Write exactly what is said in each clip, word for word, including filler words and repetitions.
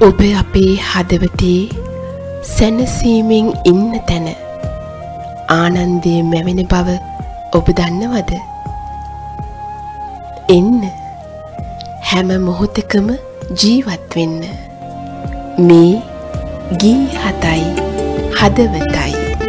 ඔබ අපේ හදවතේ සැනසීමෙන් ඉන්න තැන ආනන්දයේ මැවෙන බව ඔබ දන්නවද? එන්න හැම මොහොතකම ජීවත් වෙන්න. මේ ගී හතයි හදවතයි.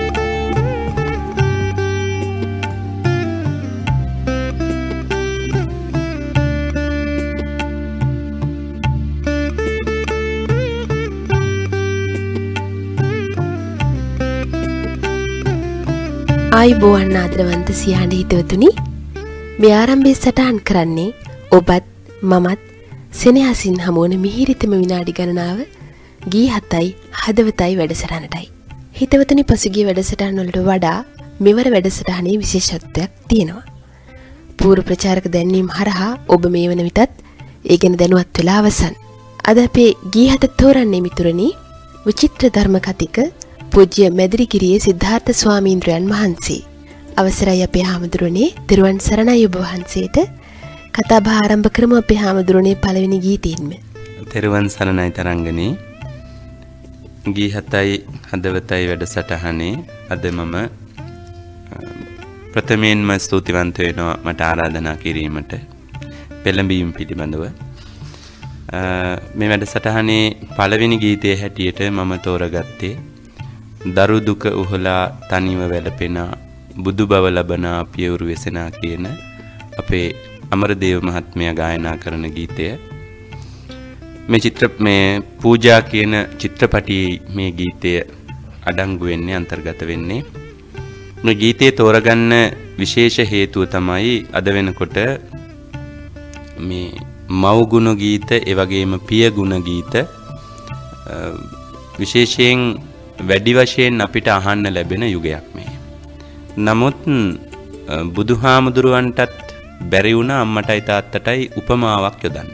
ආයුබෝවන් ආදරවන්ත සියහඬ හිතවතුනි, මේ ආරම්භයේ සටහන් කරන්නේ ඔබත් මමත් සෙනෙහසින් හමුවන මිහිරිතම විනාඩි ගණනාව ගී හතයි හදවතයි වැඩසටහනටයි. හිතවතුනි, පසුගිය වැඩසටහන් වලට වඩා මෙවර වැඩසටහනේ විශේෂත්වයක් තියෙනවා. පූර්ව ප්‍රචාරක දැන්වීම් හරහා ඔබ මේ වන විටත් ඒ ගැන දැනුවත් වෙලා අවසන්. අද අපේ ගී හත තෝරන්නේ මිතුරනි, විචිත්‍ර ධර්ම කතික පූජ්‍ය මැදිරිගිරියේ සිද්ධාර්ථ ස්වාමීන්ද්‍රයන් වහන්සේ. අවසරයි අපේ හාමුදුරනේ, තිරුවන් සරණයි ඔබ වහන්සේට. කතා බහ ආරම්භ කරමු අපේ හාමුදුරනේ පළවෙනි ගීතයෙන්ම. තිරුවන් සරණයි තරංගනී. ගී හතයි හදවතයි වැඩසටහනේ අද මම ප්‍රථමයෙන්ම ස්තුතිවන්ත වෙනවා මට ආරාධනා කිරීමට පෙළඹීම පිළිබඳව. මේ වැඩසටහනේ පළවෙනි ගීතයේ හැටියට මම තෝරගත්තේ දරු දුක උහලා තනිව වැළපෙන බුදු බව ලබනා පියවරු වෙසනා කියන අපේ අමරදේව මහත්මයා ගායනා කරන ගීතය. මේ චිත්‍ර මේ පූජා කියන චිත්‍රපටයේ මේ ගීතය අඩංගු වෙන්නේ අන්තර්ගත වෙන්නේ. මේ ගීතේ තෝරගන්න විශේෂ හේතුව තමයි අද වෙනකොට මේ මව් ගුණ ගීත ඒ වගේම පිය ගුණ ගීත විශේෂයෙන් වැඩි වශයෙන් අපිට අහන්න ලැබෙන යුගයක් මේ. නමුත් බුදුහාමුදුරුවන්ටත් බැරි වුණා අම්මටයි තාත්තටයි උපමාවක් යොදන්න.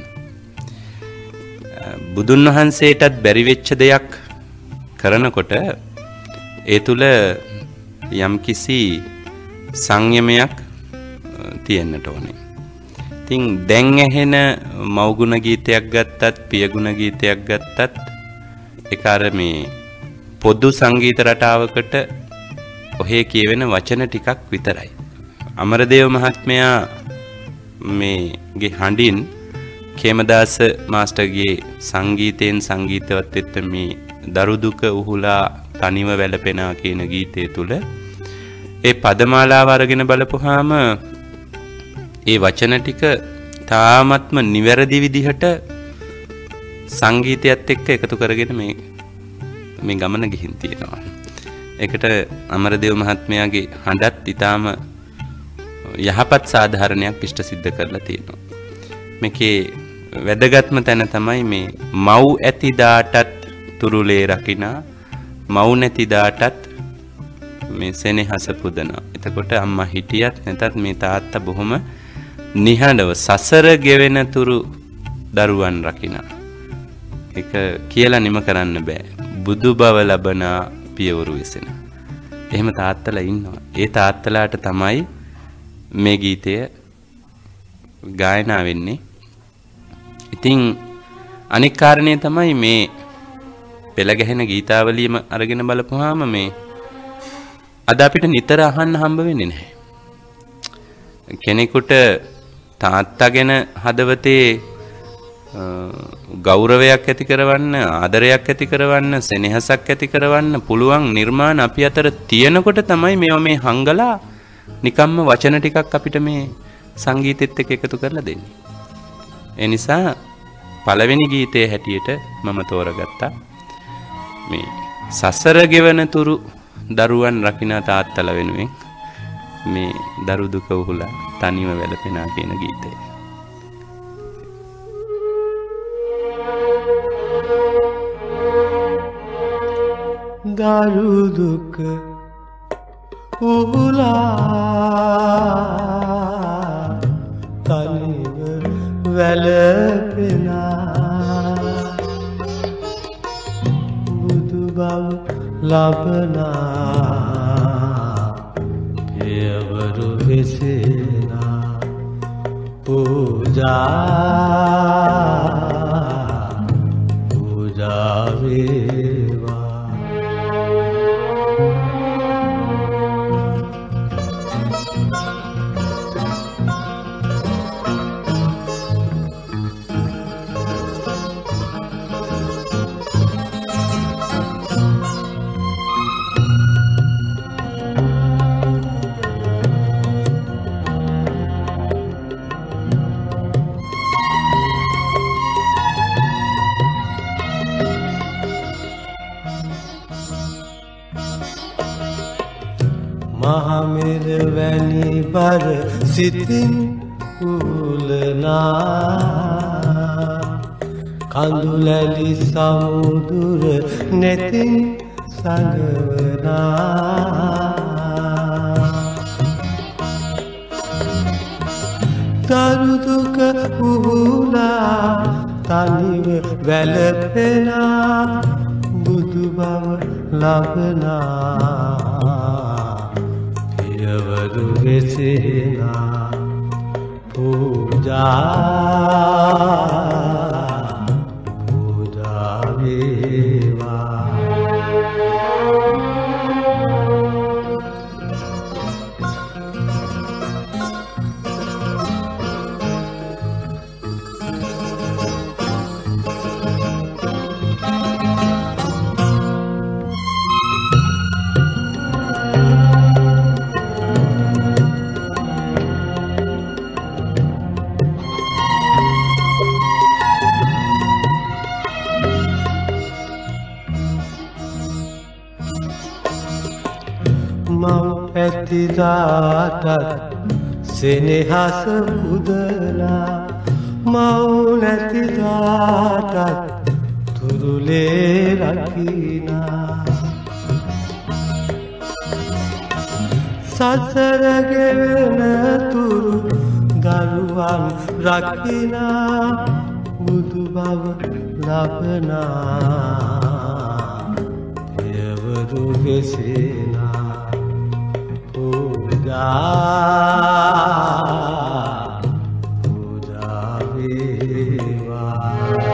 බුදුන් වහන්සේටත් බැරි වෙච්ච දෙයක් කරනකොට ඒ තුල යම්කිසි සංයමයක් තියෙන්නට ඕනේ. ඉතින් දැන් ඇහෙන මව්ගුණ ගීතයක් ගත්තත් පියගුණ ගීතයක් ගත්තත් ඒක අර මේ පොදු සංගීත රටාවකට ඔහේ කියවෙන වචන ටිකක් විතරයි. අමරදේව මහත්මයා මේගේ හඬින් කේමදාස මාස්ටර්ගේ සංගීතයෙන් සංගීතවත් වෙච්ච මේ දරු දුක උහුලා තනිව වැළපෙනා කියන ගීතය තුල ඒ පදමාලාව අරගෙන බලපුවාම ඒ වචන ටික තාමත්ම නිවැරදි විදිහට සංගීතයත් එක්ක එකතු කරගෙන මේ මේ ගමන ගිහින් තියෙනවා. ඒකට අමරදේව මහත්මයාගේ හඬත් ඊටාම යහපත් සාධාරණයක් ඉෂ්ට සිද්ධ කරලා තියෙනවා. මේකේ වැදගත්ම තැන තමයි මේ මව් ඇති දාටත් තුරුලේ රකිනා මව් නැති දාටත් මේ සෙනෙහස පුදනවා. එතකොට අම්මා හිටියත් නැතත් මේ තාත්තා බොහොම නිහඬව සසර ගෙවෙන තුරු දරුවන් රකිනා. ඒක කියලා නිම කරන්න බෑ. බුදු බව ලබන පියවරු වෙසෙන. එහෙම තාත්තලා ඉන්නවා. ඒ තාත්තලාට තමයි මේ ගීතය ගායනා වෙන්නේ. ඉතින් අනික් කාරණේ තමයි මේ පෙළ ගැහෙන ගීතාවලියම අරගෙන බලපුවාම මේ අද අපිට නිතර අහන්න හම්බ වෙන්නේ නැහැ. කෙනෙකුට තාත්තා ගැන හදවතේ ගෞරවයක් ඇති කරවන්න, ආදරයක් ඇති කරවන්න, සෙනෙහසක් ඇති කරවන්න පුළුවන් නිර්මාණ අපි අතර තියෙනකොට තමයි මේවා මේ හංගලා නිකම්ම වචන ටිකක් අපිට මේ සංගීතෙත් එක්ක එකතු කරලා දෙන්නේ. ඒ නිසා පළවෙනි ගීතයේ හැටියට මම තෝරගත්තා මේ සසර ගෙවන තුරු දරුවන් රකින්න තාත්තලා වෙනුවෙන් මේ දරු දුක උහුලා තනිව වැළපෙනා කියන ගීතය. දරු දුක උහුලා තනිව වැළපෙනා බුදු බව ලබනා පියවරු වෙසෙනා පූජා පූජා බර සිතින් උලනා කඳුලැලි සමුදුර නැතින් සඟවනා දරුදුක උහුලා තනිව වැළපෙනා බුදු බව ලබනා පියවරු වෙසෙනා පූජා පූජා වේවා ඇතිදාටත් සෙනෙහස පුදලා මව් නැතිදාටත් තුරුලේ රකිනා සසර ගෙවෙන තුරු දරුවන් රකිනා බුදු බව ලබනා පියවරු වෙසෙනා පූජා වේවා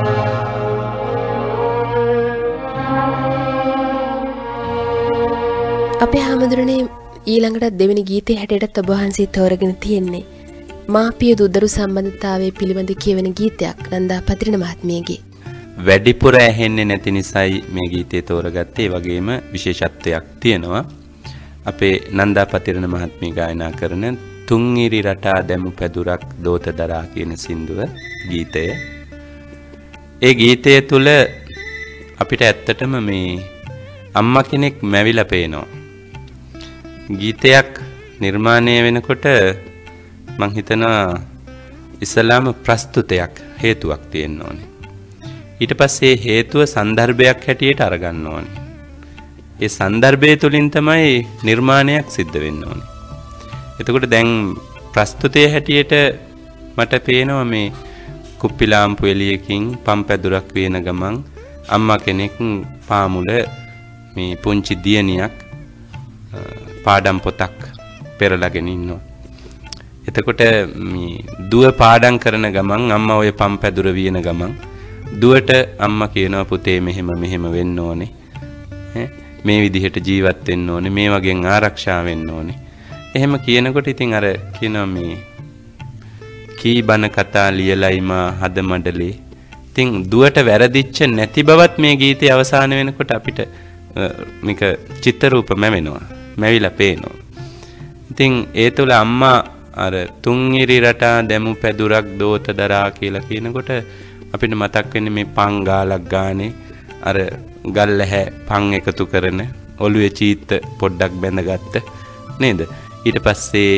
අපේ හාමුදුරනේ ඊළඟට දෙවෙනි ගීතයේ හැටියට ඔබ වහන්සේ තෝරගෙන තියෙන්නේ මාපිය දුදරු සම්බන්ධතාවයේ පිළිබඳ කියවෙන ගීතයක් නන්දා පතිරණ මහත්මියගේ. වැඩිපුර ඇහෙන්නේ නැති නිසායි මේ ගීතය තෝරගත්තේ. ඒ වගේම විශේෂත්වයක් තියෙනවා. අපේ නන්දා පතිරණ මහත්මිය ගායනා කරන තුන්ඉරි රටා දැමු පැදුරක් දෝත දරා කියන සින්දුව ගීතය. ඒ ගීතය තුල අපිට ඇත්තටම මේ අම්මා කෙනෙක් මැවිලා පේනවා. ගීතයක් නිර්මාණය වෙනකොට මං හිතනවා ඉස්ලාම ප්‍රස්තුතයක් හේතුවක් තියෙන්න ඕනේ. ඊට පස්සේ හේතුව සන්දර්භයක් හැටියට අරගන්න ඕනේ. ඒ සන්දර්භය තුලින් තමයි නිර්මාණයක් සිද්ධ වෙන්න ඕනේ. එතකොට දැන් ප්‍රස්තුතයේ හැටියට මට පේනවා මේ කුප්පි ලාම්පු එළියකින් පම්පැදුරක් වේන ගමන් අම්මා කෙනෙක් පාමුල මේ පුංචි දියණියක් පාඩම් පොතක් පෙරලාගෙන ඉන්නවා. එතකොට මේ දුව පාඩම් කරන ගමන් අම්මා ඔය පම්පැදුර වියන ගමන් දුවට අම්මා කියනවා පුතේ මෙහෙම මෙහෙම වෙන්න ඕනේ. මේ විදිහට ජීවත් වෙන්න ඕනේ. මේ වගේ ආරක්ෂා වෙන්න ඕනේ. එහෙම කියනකොට ඉතින් අර කියනවා මේ කී බන කතා ලියලයි මා හද මඩලේ. ඉතින් දුවට වැරදිච්ච නැති බවත් මේ ගීතයේ අවසාන වෙනකොට අපිට මේක චිත්‍ර රූපම වෙනවා. මැවිලා පේනවා. ඉතින් ඒ තුල අම්මා අර තුන්ඉරි රටා දැමු පැදුරක් දෝත දරා කියලා කියනකොට අපිට මතක් වෙන්නේ මේ පං ගාලක් ගානේ අර ගල්ලැහැ පං එකතු කරන ඔළුවේ චීත්ත පොඩ්ඩක් බැඳගත්ත නේද? ඊට පස්සේ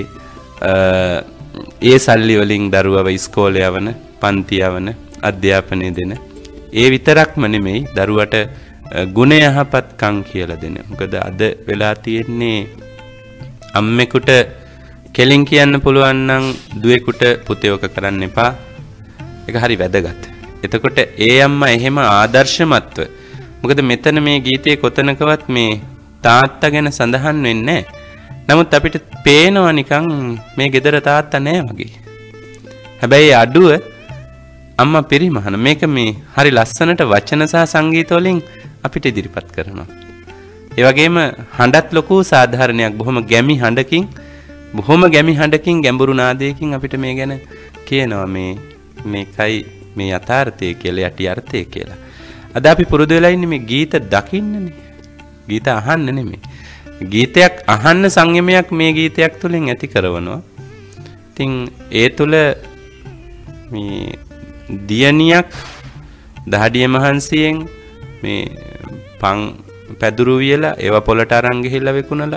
ඒ සල්ලි වලින් දරුවව ඉස්කෝලේ යවන, පන්ති යවන, අධ්‍යාපනය දෙන. ඒ විතරක්ම නෙමෙයි දරුවට ගුණ යහපත්කම් කියලා දෙන. මොකද අද වෙලා තියෙන්නේ අම්මෙකුට කෙලින් කියන්න පුළුවන් නම් දුවෙකුට පුතේ ඔක කරන්න එපා. ඒක හරි වැදගත්. එතකොට ඒ අම්මා එහෙම ආදර්ශමත්ව මොකද මෙතන මේ ගීතයේ කොතනකවත් මේ තාත්තා ගැන සඳහන් වෙන්නේ නැහැ. නමුත් අපිට පේනවා නිකන් මේ ගෙදර තාත්තා නැහැ වගේ. හැබැයි අඩුව අම්මා පරිමහන මේක මේ හරි ලස්සනට වචන සහ සංගීත වලින් අපිට ඉදිරිපත් කරනවා. ඒ වගේම හඬත් ලොකු සාධාරණයක් බොහොම ගැමි හඬකින් බොහොම ගැමි හඬකින් ගැඹුරු නාදයකින් අපිට මේ ගැන කියනවා මේ මේකයි මේ යථාර්ථය කියලා යටි අර්ථය කියලා. අද අපි පුරුදු වෙලා ඉන්නේ මේ ගීත දකින්නනේ. ගීත අහන්න නෙමෙයි. ගීතයක් අහන්න සංයමයක් මේ ගීතයක් තුලින් ඇති කරනවා. ඉතින් ඒ තුල මේ දියණියක් දහඩිය මහන්සියෙන් මේ පං පැදුරු වියලා ඒව පොලට අරන් ගිහිල්ලා විකුණලා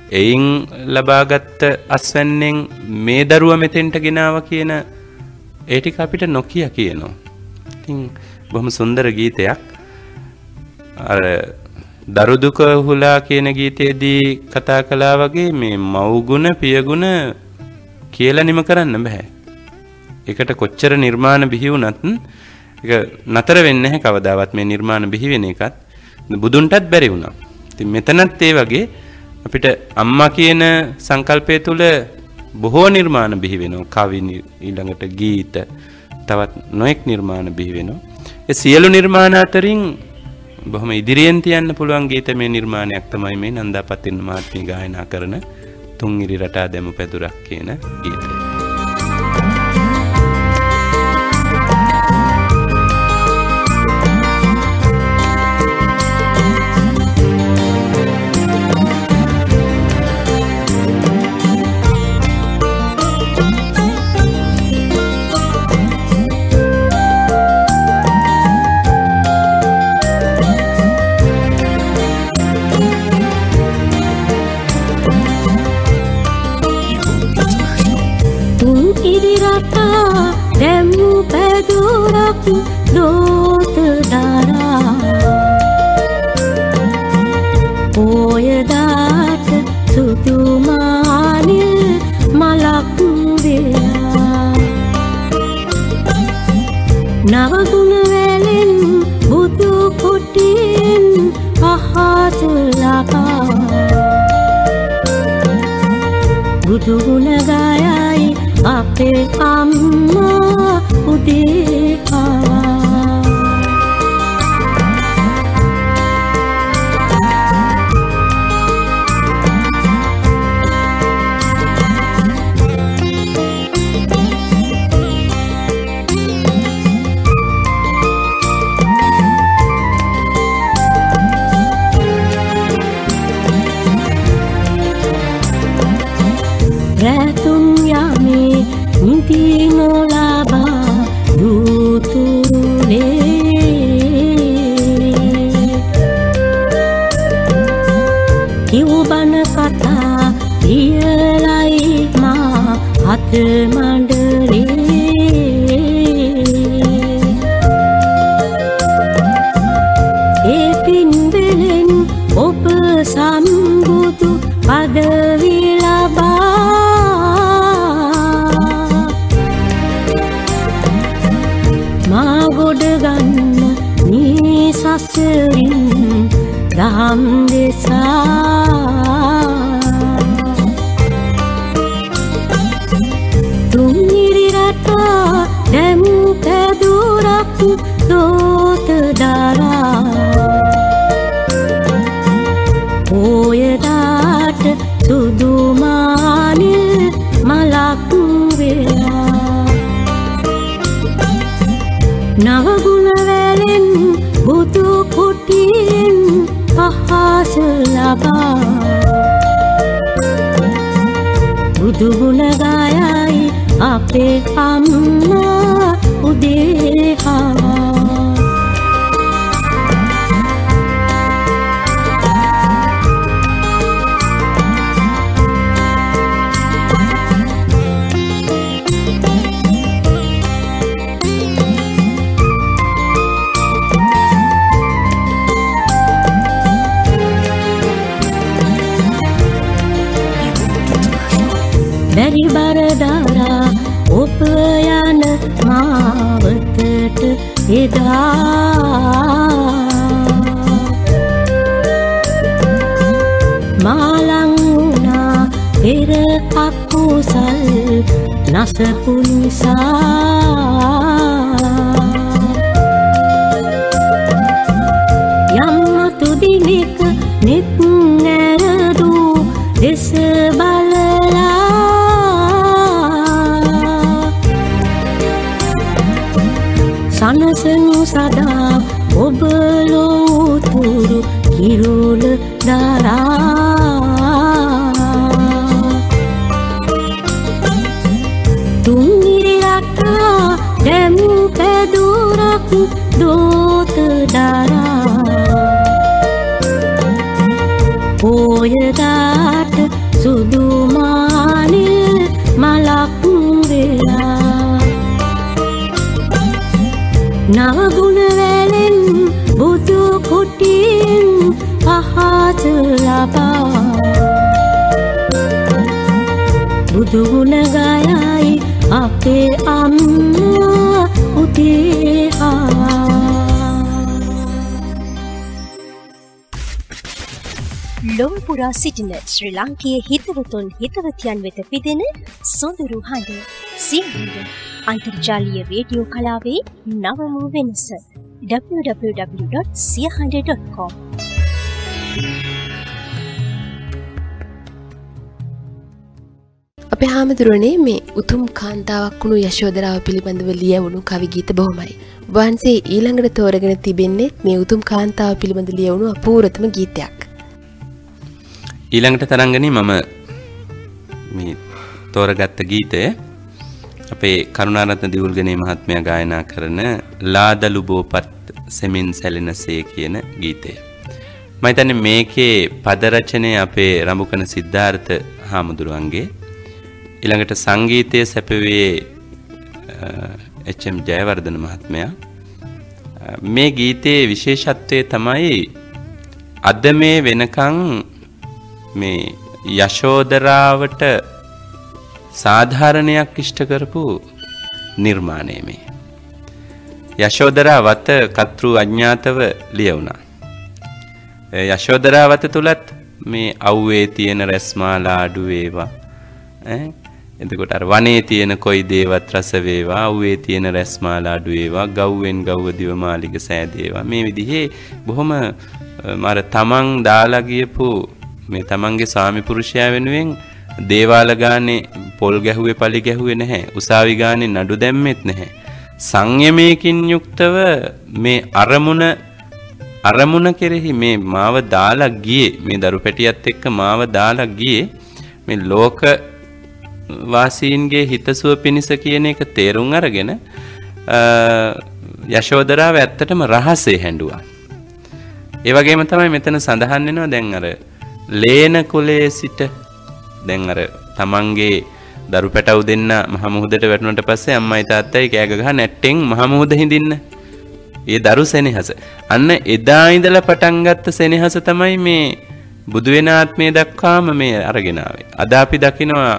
එයින් ලබාගත් අස්වැන්නෙන් මේ දරුවා මෙතෙන්ට ගෙනාවා කියන ඒ ටික අපිට නොකිය කියනවා. ඉතින් බොහොම සුන්දර ගීතයක්. අර දරු දුක හුලා කියන ගීතයේදී කතා කළා වගේ මේ මව්ගුණ පියගුණ කියලා නිම කරන්න බෑ. ඒකට කොච්චර නිර්මාණ බිහි වුණත් ඒක නතර වෙන්නේ නැහැ කවදාවත් මේ නිර්මාණ බිහි වෙන එකත්. බුදුන්ටත් බැරි වුණා. ඉතින් මෙතනත් ඒ වගේ අපිට අම්මා කියන සංකල්පය තුල බොහෝ නිර්මාණ බිහි වෙනවා. කවි ඊළඟට ගීත තවත් නොඑක් නිර්මාණ බිහි වෙනවා. ඒ සියලු නිර්මාණ අතරින් බොහොම ඉදිරියෙන් තියන්න පුළුවන් ගීතමය නිර්මාණයක් තමයි මේ නන්දාපතින්න මහත්මිය ගායනා කරන තුන් ඉරි රටා දැමු පැදුරක් කියන ගීතය. දෝත දරා පොයදාට සුදු මානිල් මලක් වෙලා නවගුණ වැලෙන් බුදු කොටින් අහස ලබා බුදු ගුණ ගායයි අපේ අම්මා උදේ රැතුම් යමේ නිදි නොලබා දුතුරුනේ කිව්බන කතා ඉයලයි මා හත මණ්ඩලේ ඒ පින්බෙලෙන් ඔබ සම්බුදු පදවි ලබා ගොඩ ගන්න මේ සසරින් දහම් දෙසා තුන් ඉරි රටා දැමු පැදුරක් දෝත දරා පොයදාට සුදු මානිල් මලක් වෙලා නවගුණ වැලෙන් බුදු කොටින් අහස ලබා බුදු ගුණ ගායයි අපේ අම්මා උදේ හවා බැරි බරදරා ඔබ යන මාවතට එදා මාලං වුණා පෙර අකුසල් නසපු නිසා යම්මතු දිනෙක නෙත් නැරදු දෙස බලලා සනසනු සදා ඔබ ලෝතුරු කිරුල දරා තුන් ඉරි රටා දැමු පැදුරක් දෝත දරා පොයදාට සුදු මානිල් මලක් වෙලා නවගුණ වැලෙන් බුදු කුටියෙන් පහත ලබා බුදු ගුණ ගයයි අපේ අම්මා උදේ ලොව පුරා සිටින ශ්‍රී ලාංකීය හිතවතුන් හිතවතියන් වෙත පිදෙන සොඳුරු හඬ සියහඬ අන්තර්ජාලීය රේඩියෝ කලාවේ නවම වෙනස double-u double-u double-u dot siyahanda dot com. අපේ හාමුදුරනේ මේ උතුම් කාන්තාවක් වුණු යශෝදරාව පිළිබඳව ලියවුණු කවි ගීත බොහොමයි. වහන්සේ ඊළඟට තෝරගෙන තිබෙන්නේ මේ උතුම් කාන්තාව පිළිබඳ ලියවුණු අපූර්වතම ගීතයක්. ඊළඟට තරංගනේ මම මේ තෝරගත්ත ගීතය අපේ කරුණාරත්න දිවුල්ගනේ මහත්මයා ගායනා කරන ලාදලු බෝපත් සෙමින් සැලෙනසේ කියන ගීතය. මම හිතන්නේ මේකේ පද රචනය අපේ රඹුකන සිද්ධාර්ථ හාමුදුරුවන්ගේ. ඊළඟට සංගීතයේ සැපුවේ එච් එම් ජයවර්ධන මහත්මයා. මේ ගීතයේ විශේෂත්වය තමයි අද මේ වෙනකන් මේ යශෝදරාවට සාධාරණයක් ඉෂ්ට කරපු නිර්මාණය මේ. යශෝදරා වත කතෘ අඥාතව ලියවුණා. යශෝදරා වත තුලත් මේ අව්වේ තියෙන රැස්මාලා අඩු වේවා ඈ එතකොට අර වනේ තියෙන කොයි දේවත් රස වේවා අව්වේ තියෙන රැස්මාලා අඩු වේවා ගව්වෙන් ගව්ව දිවමාලිග සෑදේවා මේ විදිහේ බොහොම මාර තමන් දාලා ගියපු මේ තමන්ගේ ස්වාමි පුරුෂයා වෙනුවෙන් දේවාල ගානේ පොල් ගැහුවේ පලි ගැහුවේ නැහැ. උසාවි ගානේ නඩු දැම්මෙත් නැහැ. සංයමයකින් යුක්තව මේ අරමුණ අරමුණ කෙරෙහි මේ මාව දාලා ගියේ මේ දරු පැටියත් එක්ක මාව දාලා ගියේ මේ ලෝක වාසීන්ගේ හිතසුව පිණිස කියන එක තේරුම් අරගෙන යශෝදරාව ඇත්තටම රහසේ හැඬුවා. ඒ වගේම තමයි මෙතන සඳහන් වෙනවා දැන් අර ලේන කුලයේ සිට දැන් අර තමන්ගේ දරු පැටව් දෙන්න මහ මුහුදට වැටුණට පස්සේ අම්මයි තාත්තයි කෑග ගහ නැට්ටෙන් මහ මුහුද හිඳින්න. ඒ දරු සෙනෙහස. අන්න එදා ඉඳලා පටන් ගත්ත සෙනෙහස තමයි මේ බුදු වෙන ආත්මය දක්වාම මේ අරගෙන ආවේ. අද අපි දකිනවා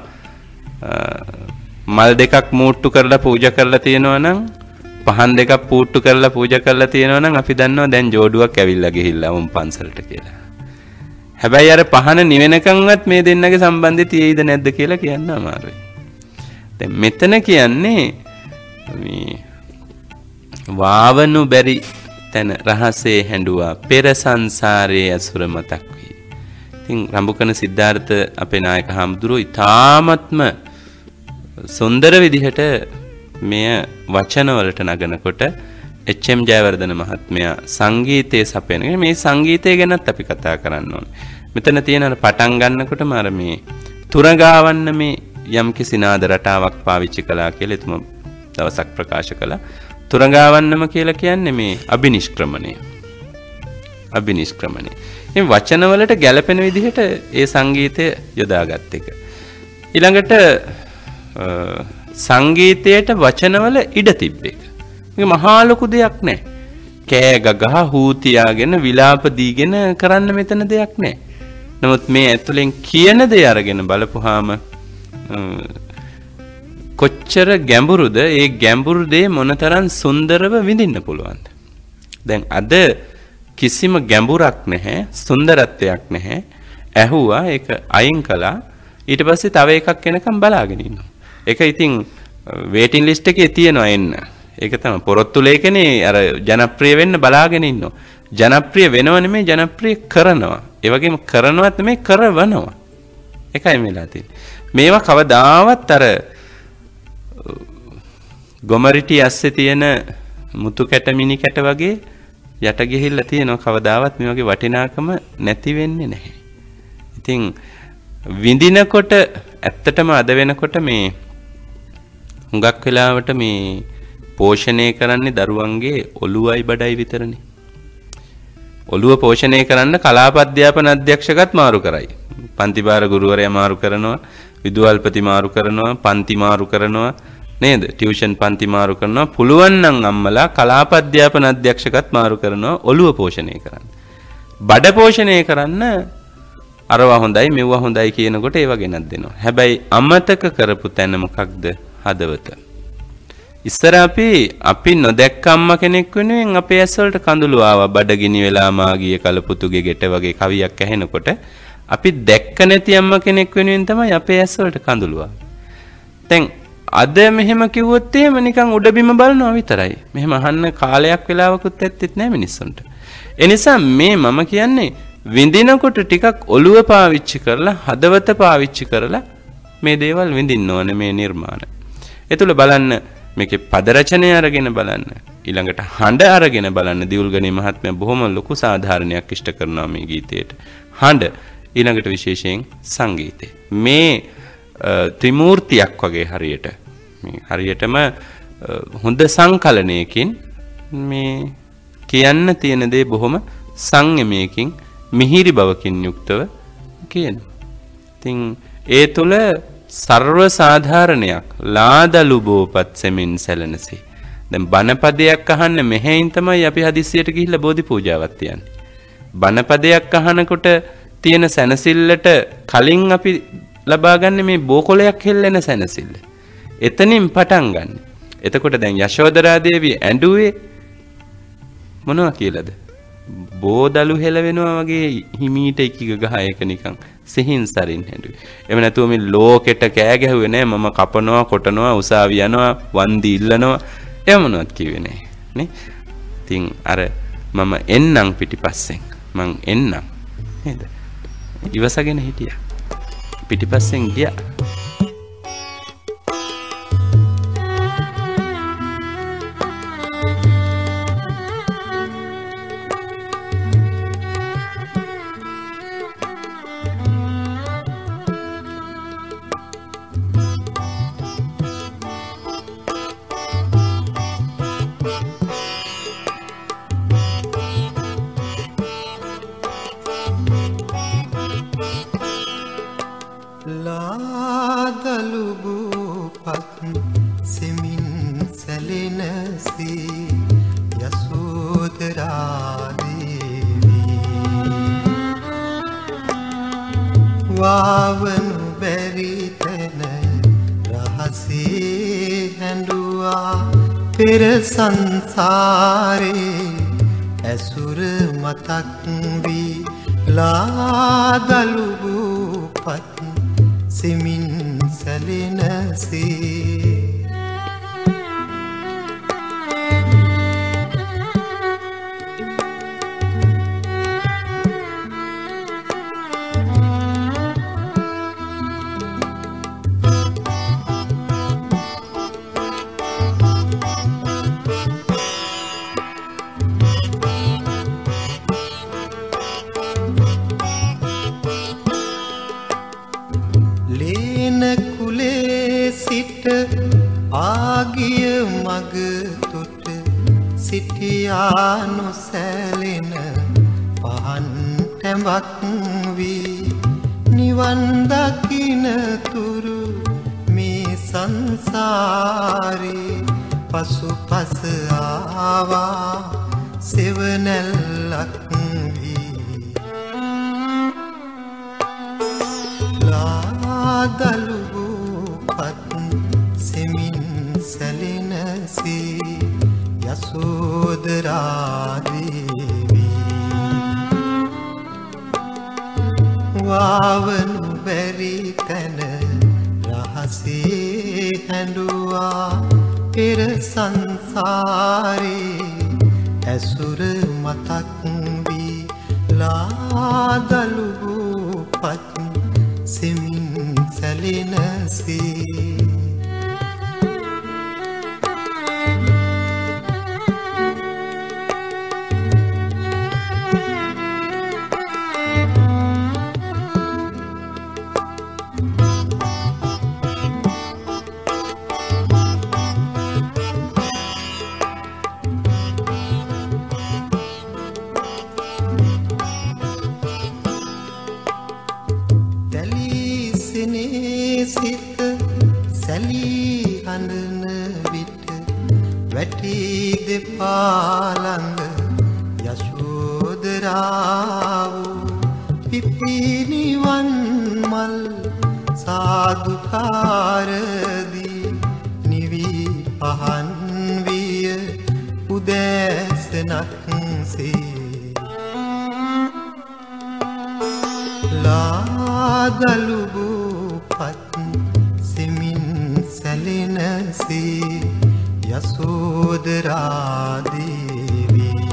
මල් දෙකක් මූට්ටු කරලා පූජා කරලා තියෙනවා නම් පහන් දෙකක් පූට්ටු කරලා පූජා කරලා තියෙනවා නම් අපි දන්නවා දැන් ජෝඩුවක් ඇවිල්ලා ගිහිල්ලා උන් පන්සලට කියලා. හැබැයි අර පහන නිවෙනකන්වත් මේ දෙන්නගේ සම්බන්ධය තියෙයිද නැද්ද කියලා කියන්න අමාරුයි. දැන් මෙතන කියන්නේ මේ වාවනු බැරි තන රහසේ හැඬුවා පෙර සංසාරයේ අසුර මතක් වේ. ඉතින් රඹුකන සිද්ධාර්ථ අපේ නායක හාමුදුරුවෝ ඊ타ත්ම සුන්දර විදිහට මෙය වචන වලට නගනකොට එච් එම් ජයවර්ධන මහත්මයා සංගීතයේ සපයන මේ සංගීතය ගැනත් අපි කතා කරන්න ඕනේ. මෙතන තියෙන අර පටන් ගන්නකොටම අර මේ තුරගාවන්න මේ යම්කිසි නාද රටාවක් පාවිච්චි කළා කියලා එතුම දවසක් ප්‍රකාශ කළා. තුරගාවන්නම කියලා කියන්නේ මේ අබිනිෂ්ක්‍රමණය. අබිනිෂ්ක්‍රමණය. මේ වචන වලට ගැළපෙන විදිහට ඒ සංගීතය යොදාගත් එක. ඊළඟට සංගීතයට වචනවල ඉඩ තිබ්බ එක. මේක මහා ලොකු දෙයක් නෑ. කෑ ගගහ හූ තියාගෙන විලාප දීගෙන කරන්න මෙතන දෙයක් නෑ. නමුත් මේ ඇතුලෙන් කියන දේ අරගෙන බලපුවාම කොච්චර ගැඹුරුද ඒ ගැඹුරු දේ මොනතරම් සුන්දරව විඳින්න පුළුවන්ද. දැන් අද කිසිම ගැඹුරක් නැහැ, සුන්දරත්වයක් නැහැ. ඇහුවා ඒක අයින් කළා. ඊට පස්සේ තව එකක් එනකම් බලාගෙන ඉන්නවා. ඒක ඉතින් වේටින් ලිස්ට් එකේ තියෙනවා එන්න. ඒක තමයි පොරොත්තු ලේඛනේ අර ජනප්‍රිය වෙන්න බලාගෙන ඉන්නවා. ජනප්‍රිය වෙනව නෙමෙයි ජනප්‍රිය කරනවා. ඒ වගේම කරනවත් නෙමෙයි කරවනවා. ඒකයි මේලා තියෙන්නේ. මේවා කවදාවත් අර ගොමරිටි ඇස්සේ තියෙන මුතු කැට මිනි කැට වගේ යට ගිහිල්ලා තියෙනවා. කවදාවත් මේ වගේ වටිනාකම නැති වෙන්නේ නැහැ. ඉතින් විඳිනකොට ඇත්තටම අද වෙනකොට මේ හුඟක් වෙලාවට මේ පෝෂණය කරන්නේ දරුවන්ගේ ඔළුවයි බඩයි විතරනේ. ඔළුව පෝෂණය කරන්න කලාප අධ්‍යාපන අධ්‍යක්ෂකත් මාරු කරයි. පන්ති භාර ගුරුවරයා මාරු කරනවා, විදුහල්පති මාරු කරනවා, පන්ති මාරු කරනවා නේද? ටියුෂන් පන්ති මාරු කරනවා. පුළුවන් නම් අම්මලා කලාප අධ්‍යාපන අධ්‍යක්ෂකත් මාරු කරනවා ඔළුව පෝෂණය කරන්න. බඩ පෝෂණය කරන්න අරවා හොඳයි මෙව්වා හොඳයි කියනකොට ඒව ගෙනත් දෙනවා. හැබැයි අමතක කරපු තැන මොකක්ද? හදවත. ඉස්සර අපි අපි නොදැක්ක අම්මා කෙනෙක් වෙනුවෙන් අපේ ඇස් වලට කඳුළු ආවා. බඩගිනි වෙලා මාගිය කලපුතුගේ ගෙට වගේ කවියක් ඇහෙනකොට අපි දැක්ක නැති අම්මා කෙනෙක් වෙනුවෙන් තමයි අපේ ඇස් වලට කඳුළු ආවේ. දැන් අද මෙහෙම කිව්වොත් එහෙම නිකන් උඩ බිම බලනවා විතරයි. මෙහෙම අහන්න කාලයක් වෙලාවකුත් ඇත්තෙත් නැහැ මිනිස්සුන්ට. ඒ නිසා මේ මම කියන්නේ විඳිනකොට ටිකක් ඔළුව පාවිච්චි කරලා හදවත පාවිච්චි කරලා මේ දේවල් විඳින්න ඕනේ මේ නිර්මාණ. ඒතුල බලන්න මේකේ පද රචනය අරගෙන බලන්න ඊළඟට හඬ අරගෙන බලන්න දියුල්ගණී මහත්මයා බොහොම ලොකු සාධාරණයක් ඉෂ්ට කරනවා මේ ගීතයට. හඬ ඊළඟට විශේෂයෙන් සංගීතය. මේ ත්‍රිමූර්තියක් වගේ හරියට මේ හරියටම හොඳ සංකලනයකින් මේ කියන්න තියෙන දේ බොහොම සංයමයකින් මිහිරි බවකින් යුක්තව කියන. ඉතින් ඒ තුල සර්ව සාධාරණයක් ලාදලු බෝපත් සෙමින් සැලෙනසි. දැන් බණපදයක් අහන්න මෙහෙයින් තමයි අපි හදිස්සියට ගිහිල්ලා බෝධි පූජාවක් තියන්නේ. බණපදයක් අහනකොට තියෙන සැනසෙල්ලට කලින් අපි ලබා ගන්න මේ බෝකොලයක් හෙල්ලෙන සැනසෙල්ල. එතනින් පටන් ගන්න. එතකොට දැන් යශෝදරා දේවිය ඇඬුවේ මොනවා කියලාද? බෝදලු හෙලවෙනවා වගේ හිමීට එකික ගහ එක නිකන් සිහින් සරින් හැඬුවේ. එහෙම නැතුව මේ ලෝකෙට කෑ ගැහුවේ නෑ මම කපනවා කොටනවා උසාවි යනවා වන්දි ඉල්ලනවා එහෙම මොනවත් කිව්වේ නෑ නේ. ඉතින් අර මම එන්නම් පිටිපස්සෙන් මං එන්නම් නේද? ඉවසගෙන හිටියා. පිටිපස්සෙන් ගියා. සංසාරේ ඇසුර මතක් වී ලාදලු බූපත් සෙමින් සැලෙනසේ නොසැලෙන පහන් තැඹක් වී නිවන් දකින තුරු මේ සංසාරේ පසුපස ආවා සෙවණැල්ලක් වී ලාදලු පත් සෙමින් සැලෙනසී යසෝදරා දේවී වාවනු බැරි තැන රහසේ හැඬුවා පෙර සංසාරේ ඇසුර මතක් වී ලාදලු පත් සෙමින් සැලෙනසේ හඳන විට වැටි දෙපාළඟ යශෝදරාව පිපිනිවන් මල් සාදුකාරදී නිවි පහන් විය උදෑසනක්සේ ලාදලුබුපත් සෙමින් සැලෙනසේ යසෝදරා දේවී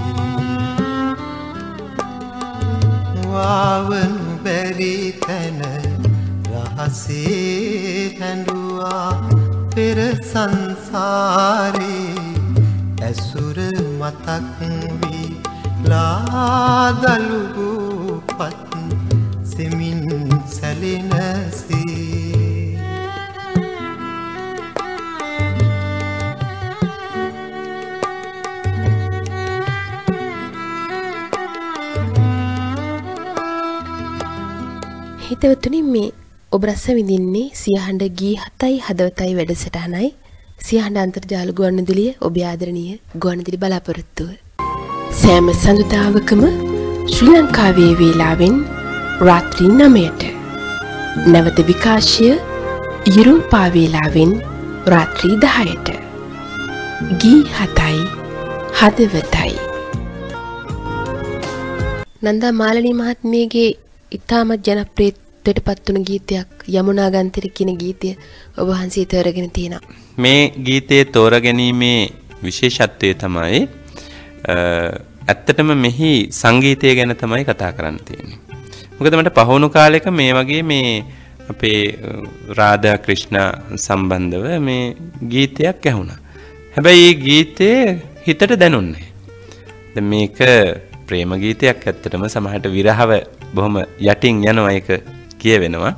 වාවනු බැරි තැන රහසේ හැඬුවා පෙර සංසාරේ ඇසුර මතක් වී ලාදලුබුපත් සෙමින් සැලෙනසේ හිතවතුනි මේ ඔබ රස විඳින්නේ සියහඬ ගී හතයි හදවතයි වැඩසටහනයි සියහඬ අන්තර්ජාල ගුවන්විදුලිය ඔබේ ආදරණීය ගුවන්විදුලි බලාපොරොත්තුව. සෑම සඳුදාවකම ශ්‍රී ලංකාවේ වේලාවෙන් රාත්‍රී නවයට නැවත විකාශය යුරෝපා වේලාවෙන් රාත්‍රී දහයට ගී හතයි හදවතයි. නන්දා මාලනී මහත්මියගේ ඉතාමත් ජනප්‍රියත්වයට පත් වුණු ගීතයක් යමුනා ගන්තිර කියන ගීතය ඔබ වහන්සේ තෝරගෙන තියෙනවා. මේ ගීතයේ තෝරාගැනීමේ විශේෂත්වය තමයි ඇත්තටම මෙහි සංගීතය ගැන තමයි කතා කරන්න තියෙන්නේ. මොකද මට පහවුණු කාලෙක මේ වගේ මේ අපේ රාධා ක්‍රිෂ්ණ සම්බන්ධව මේ ගීතයක් ඇහුණා. හැබැයි මේ ගීතේ හිතට දැනුන්නේ. දැන් මේක ප්‍රේම ගීතයක් ඇත්තටම සමහරට විරහව බොහොම යටින් යනවා ඒක කියවෙනවා.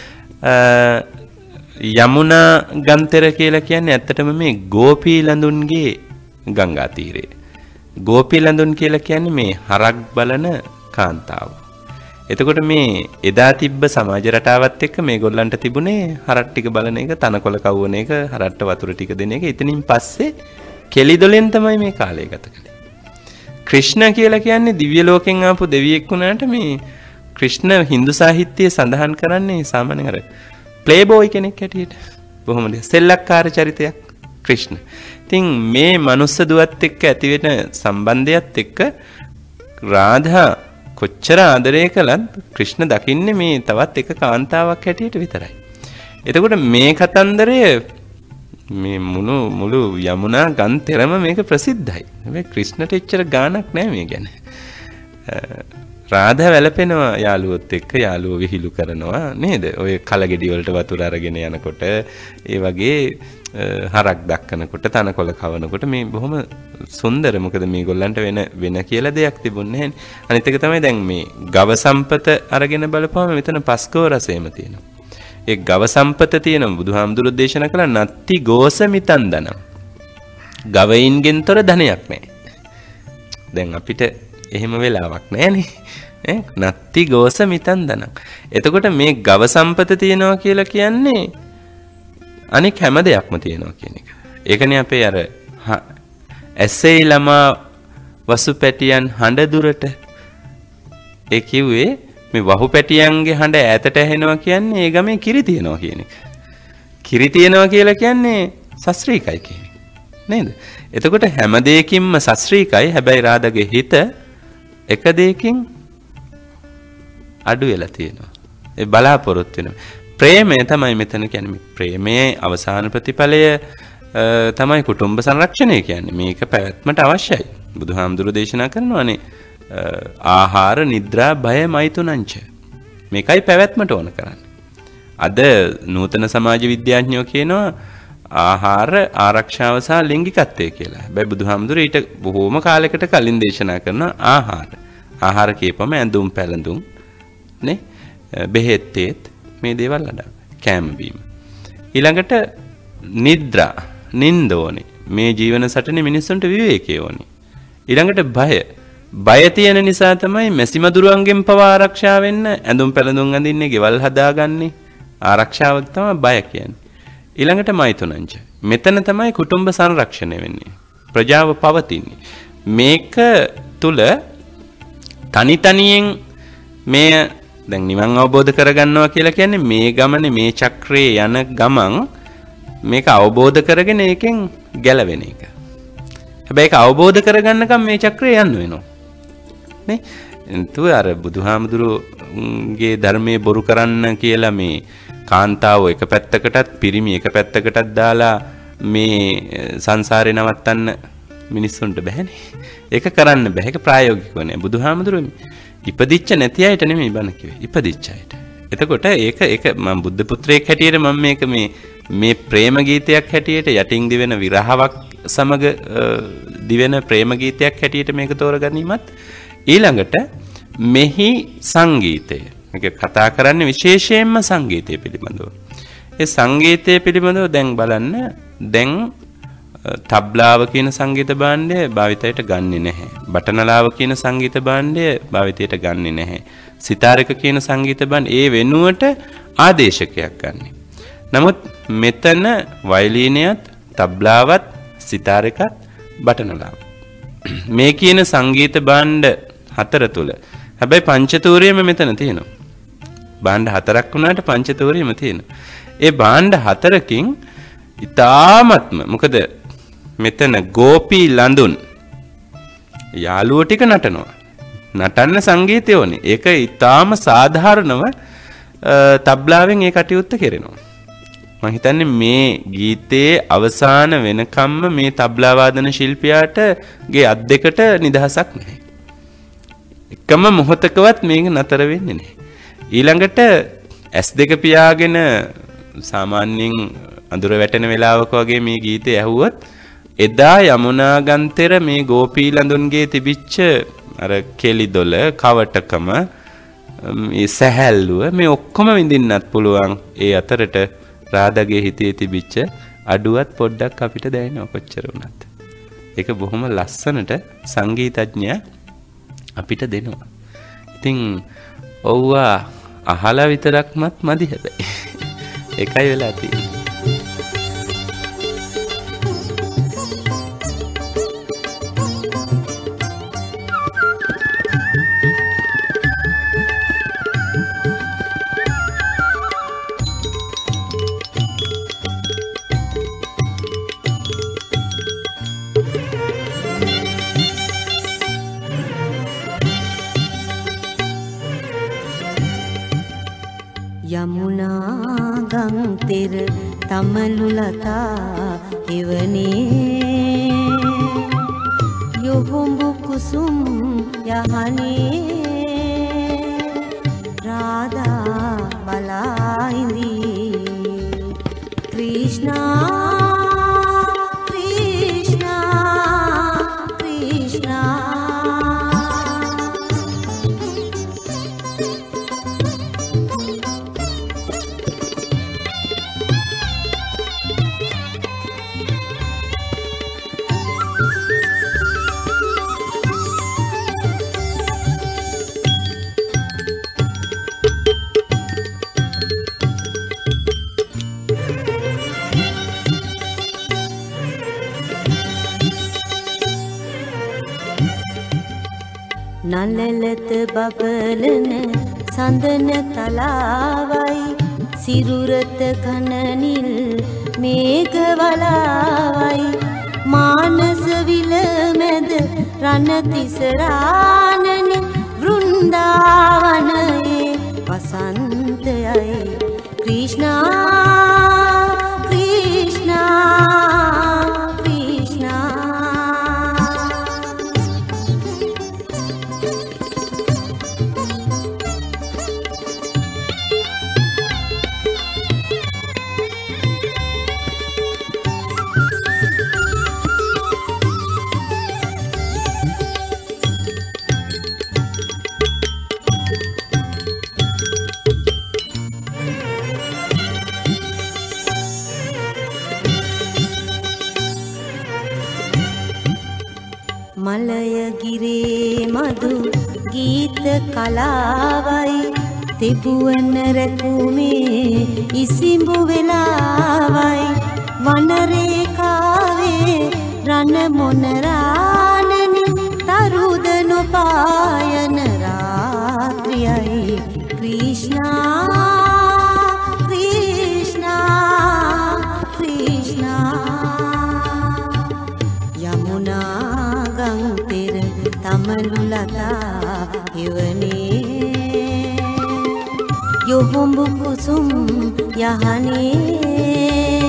යමුනා ගන්තර කියලා කියන්නේ ඇත්තටම මේ ගෝපී ලඳුන්ගේ ගංගා තීරේ. ගෝපී ලඳුන් කියලා කියන්නේ මේ හරක් බලන කාන්තාව. එතකොට මේ එදා තිබ්බ සමාජ රටාවත් එක්ක මේගොල්ලන්ට තිබුණේ හරක් ටික බලන එක, තනකොළ කවුවන එක, හරට්ට වතුර ටික දෙන එක. ඉතින් පස්සේ කෙලිදොලෙන් තමයි මේ කාලය ගත කළේ. ක්‍රිෂ්ණ කියලා කියන්නේ දිව්‍ය ලෝකෙන් ආපු දෙවියෙක් වුණාට මේ ක්‍රිෂ්ණ හින්දු සාහිත්‍යයේ සඳහන් කරන්නේ සාමාන්‍යයෙන් අර ප්ලේබෝයි කෙනෙක් හැටියට. බොහොම සෙල්ලක්කාර චරිතයක් ක්‍රිෂ්ණ. ඉතින් මේ මනුස්ස දුවත් එක්ක ඇති වෙන සම්බන්ධයත් එක්ක රාධා කොච්චර ආදරය කළත් ක්‍රිෂ්ණ දකින්නේ මේ තවත් එක කාන්තාවක් හැටියට විතරයි. එතකොට මේ කතන්දරය මේ මුළු මුළු යමුනා ගන්තරම මේක ප්‍රසිද්ධයි. හැබැයි ක්‍රිෂ්ණට එච්චර ගාණක් නැහැ මේ ගැන. රාධා වැළපෙනවා යාළුවොත් එක්ක, යාළුවෝ විහිළු කරනවා නේද? ඔය කලගෙඩි වලට වතුර අරගෙන යනකොට, ඒ වගේ හරක් දක්කනකොට, තනකොළ කවනකොට මේ බොහොම සුන්දර. මොකද මේගොල්ලන්ට වෙන වෙන කියලා දෙයක් තිබුණේ නැහැ. අනිත් එක තමයි දැන් මේ ගව සම්පත අරගෙන බලපුවම මෙතන පස්කෝ රසයම තියෙනවා. ඒ ගව සම්පත තියෙන බුදුහාමුදුරු දේශනා කළා නත්ති ගෝසමිතන් දනම්. ගවයින්ගෙන් තොර ධනයක් නැහැ. දැන් අපිට එහෙම වෙලාවක් නැහැනේ. ඈ නත්ති ගෝසමිතන් දනම්. එතකොට මේ ගව සම්පත තියෙනවා කියලා කියන්නේ අනික හැම දෙයක්ම තියෙනවා කියන එක. ඒකනේ අපේ අර ඇසෙයි ළමා වසු පැටියන් හඬ දුරට ඒ කිව්වේ මේ වහු පැටියන්ගේ හඬ ඈතට ඇහෙනවා කියන්නේ ඒ ගමේ කිරි තියනවා කියන එක. කිරි තියනවා කියලා කියන්නේ සස්ත්‍රීකයි කියන එක. නේද? එතකොට හැම දෙයකින්ම සස්ත්‍රීකයි. හැබැයි රාධාගේ හිත එක දෙයකින් අඩු වෙලා තියෙනවා. ඒ බලාපොරොත්තු වෙනවා. ප්‍රේමය තමයි මෙතන කියන්නේ. ප්‍රේමයේ අවසාන ප්‍රතිඵලය තමයි කුටුම්බ සංරක්ෂණය කියන්නේ. මේක පැවැත්මට අවශ්‍යයි. බුදුහාමුදුරු දේශනා කරනවානේ ආහාර නිද්‍රා භය මෛතුනංච. මේකයි පැවැත්මට ඕන කරන්නේ. අද නූතන සමාජ විද්‍යාඥයෝ කියනවා ආහාර ආරක්ෂාව සහ ලිංගිකත්වය කියලා. හැබැයි බුදුහාමුදුරු ඊට බොහෝම කාලයකට කලින් දේශනා කරන ආහාර. ආහාර කියපම ඇඳුම් පැළඳුම් නේ බෙහෙත් තෙත් මේ දේවල් අඩ කැම බීම. ඊළඟට නිද්‍රා නින්ද ඕනේ. මේ ජීවන සටනේ මිනිස්සුන්ට විවේකී ඕනේ. ඊළඟට බය බය තියෙන නිසා තමයි මැසිමදුරුවන්ගෙන් පවා ආරක්ෂා වෙන්න ඇඳුම් පැළඳුම් අඳින්නේ, ගෙවල් හදාගන්නේ. ආරක්ෂාවක් තමයි බය කියන්නේ. ඊළඟට මෛතුනංච. මෙතන තමයි කුටුම්බ සංරක්ෂණය වෙන්නේ. ප්‍රජාව පවතින්නේ. මේක තුල තනි තනියෙන් මේ දැන් නිවන් අවබෝධ කරගන්නවා කියලා කියන්නේ මේ ගමනේ මේ චක්‍රයේ යන ගමන් මේක අවබෝධ කරගෙන ඒකෙන් ගැලවෙන එක. හැබැයි ඒක අවබෝධ කරගන්නකම් මේ චක්‍රය යන්න වෙනවා. නේ? එතකොට අර බුදුහාමුදුරුවෝගේ ධර්මයේ බොරු කරන්න කියලා මේ කාන්තාව එක පැත්තකටත් පිරිමි එක පැත්තකටත් දාලා මේ සංසාරේ නවත්තන්න මිනිස්සුන්ට බැහැනේ. ඒක කරන්න බෑ. ඒක ප්‍රායෝගිකව නෑ. බුදුහාමුදුරුවෝ ඉපදිච්ච නැති අයට නෙමෙයි බණ කිව්වේ. ඉපදිච්ච අයට. එතකොට ඒක ඒක මම බුද්ධ පුත්‍රයෙක් හැටියට මම මේක මේ මේ ප්‍රේම ගීතයක් හැටියට යටින් දිවෙන විරහාවක් සමග දිවෙන ප්‍රේම ගීතයක් හැටියට මේක තෝරගැනීමත් ඊළඟට මෙහි සංගීතය. මේක කතා කරන්නේ විශේෂයෙන්ම සංගීතය පිළිබඳව. ඒ සංගීතය පිළිබඳව දැන් බලන්න දැන් තබ්ලාව කියන සංගීත භාණ්ඩය භාවිතයට ගන්නෙ නැහැ. බටනලාව කියන සංගීත භාණ්ඩය භාවිතයට ගන්නෙ නැහැ. සිතාරක කියන සංගීත භාණ්ඩ ඒ වෙනුවට ආදේශකයක් ගන්නෙ. නමුත් මෙතන වයලීනයත් තබ්ලාවත් සිතාරකත් බටනලාව මේ කියන සංගීත භාණ්ඩ හතර තුල හැබැයි පංචතූරියම මෙතන තියෙනවා. භාණ්ඩ හතරක් වුණාට පංචතූරියම තියෙනවා. ඒ භාණ්ඩ හතරකින් ඊ타ත්ම මොකද මෙතන ගෝපී ලඳුන් යාළුවෝ ටික නටනවා. නටන්න සංගීතය ඕනේ. ඒක ඊටාම සාධාරණව තබ්ලාවෙන් ඒ කටයුත්ත කෙරෙනවා. මම හිතන්නේ මේ ගීතයේ අවසාන වෙනකම්ම මේ තබ්ලා වාදන ශිල්පියාට ගේ අත් දෙකට නිදහසක් නැහැ. එකම මොහොතකවත් මේක නතර වෙන්නේ නැහැ. ඊළඟට ඇස් දෙක පියාගෙන සාමාන්‍යයෙන් අඳුර වැටෙන වෙලාවක වගේ මේ ගීතය ඇහුවොත් එදා යමුනා ගන්තර මේ ගෝපී ලඳුන්ගේ තිබිච්ච අර කෙලිදොල කවටකම මේ සැහැල්ලුව මේ ඔක්කොම විඳින්නත් පුළුවන්. ඒ අතරට රාධාගේ හිතේ තිබිච්ච අඩුවත් පොඩ්ඩක් අපිට දැනෙනවා කොච්චර වුණත්. ඒක බොහොම ලස්සනට සංගීතඥයා අපිට දෙනවා. ඉතින් ඔව්වා අහලා විතරක්මත් මදි හැබැයි. ඒකයි වෙලා තියෙන්නේ. යමුනා ගංතෙර තමලු ලතා එවනේ යොහොඹු කුසුම් යහනේ රාධා බලායිඳි ක්‍රිෂ්ණා නලලත බබලන සඳන තලාවයි සිරුරත කනනිල් මේඝ වලාවයි මානස විල මැද රණ තිසරානන වෘන්දාවනයේ වසන්තයයි ක්‍රිෂ්ණා මලය ගිරේ මధు ගීත කලාවයි තිබුවන රැකුමේ ඉසිඹු වෙලාවයි වනරේකාවේ රණ මොනරානනි තරුද නොපායන රාත්‍රියයි ක්‍රිෂ්ණා ක්‍රිෂ්ණා ක්‍රිෂ්ණා යමුනා ගං පෙර තමලු ලතා එවනේ යොහොඹු කුසුම් යහනේ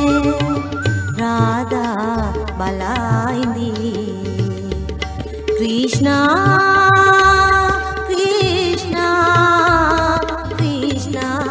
රාධා බලයිදී ක්‍රිෂ්ණා ක්‍රිෂ්ණා ක්‍රිෂ්ණා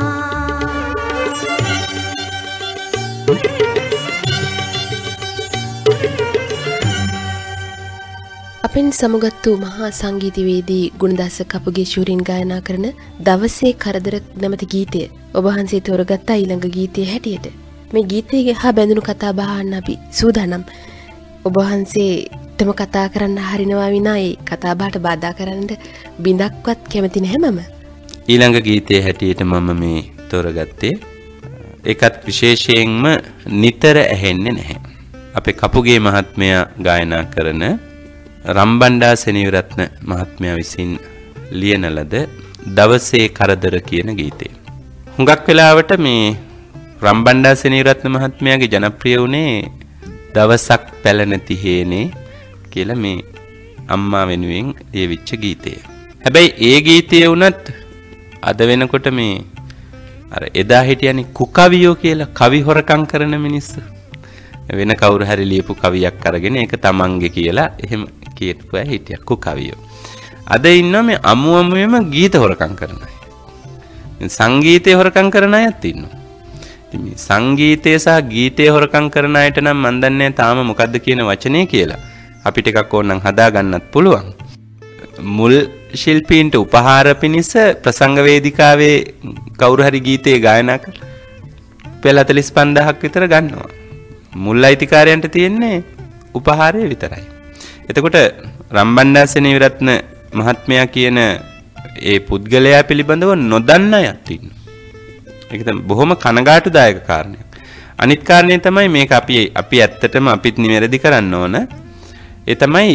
අපෙන් සමුගත් වූ මහා සංගීතවේදී ගුණදාස කපුගේ ශූරින් ගායනා කරන දවසේ කරදර නැමැති ගීතය ඔබ වහන්සේ තෝරගත්තා ඊළඟ ගීතයේ හැටියට. මේ ගීතයේ හා බැඳුණු කතා බහ අහන්න අපි සූදානම්. ඔබ වහන්සේටම කතා කරන්න හරිනවා විනා ඒ කතා බහට බාධා කරන්න බින්දක්වත් කැමති නැහැ මම. ඊළඟ ගීතයේ හැටියට මම මේ තෝරගත්තේ ඒකත් විශේෂයෙන්ම නිතර ඇහෙන්නේ නැහැ. අපේ කපුගේ මහත්මයා ගායනා කරන රම්බණ්ඩා සෙනවිරත්න මහත්මයා විසින් ලියන ලද දවසේ කරදර කියන ගීතය. හුඟක් වෙලාවට මේ රම්බණ්ඩා සෙනවිරත්න මහත්මයාගේ ජනප්‍රිය වුණේ දවසක් පැල නැති හේනේ කියලා මේ අම්මා වෙනුවෙන් ලියවිච්ච ගීතය. හැබැයි ඒ ගීතය වුණත් අද වෙනකොට මේ අර එදා හිටියනේ කුකවියෝ කියලා කවි හොරකම් කරන මිනිස්සු. වෙන කවුරු හරි ලියපු කවියක් අරගෙන ඒක තමන්ගේ කියලා එහෙම කියපු අය හිටියා කුකවියෝ. අද ඉන්නවා මේ අමු අමුවෙම ගීත හොරකම් කරන අය. සංගීතය හොරකම් කරන අයත් ඉන්නවා. ඉතින් මේ සංගීතය සහ ගීතය හොරකම් කරන අයට නම් මන් දන්නේ තාම මොකද්ද කියන වචනේ කියලා. අපිට එකක් ඕනනම් හදා ගන්නත් පුළුවන්. මුල් ශිල්පීන්ට උපහාර පිණිස ප්‍රසංග වේදිකාවේ කවුරු හරි ගීතේ ගායනා කරලා පෙළ හතළිස් පන්දාහක් විතර ගන්නවා. මුල් අයිතිකාරයන්ට තියෙන්නේ උපහාරය විතරයි. එතකොට රම්බණ්ඩා සෙනවිරත්න මහත්මයා කියන ඒ පුද්ගලයා පිළිබඳව නොදන්න අයත් ඉන්නවා. ඒක තමයි බොහොම කනගාටුදායක කාරණයක්. අනිත් කාරණේ තමයි මේක අපි අපි ඇත්තටම අපිත් නිවැරදි කරන්න ඕන. ඒ තමයි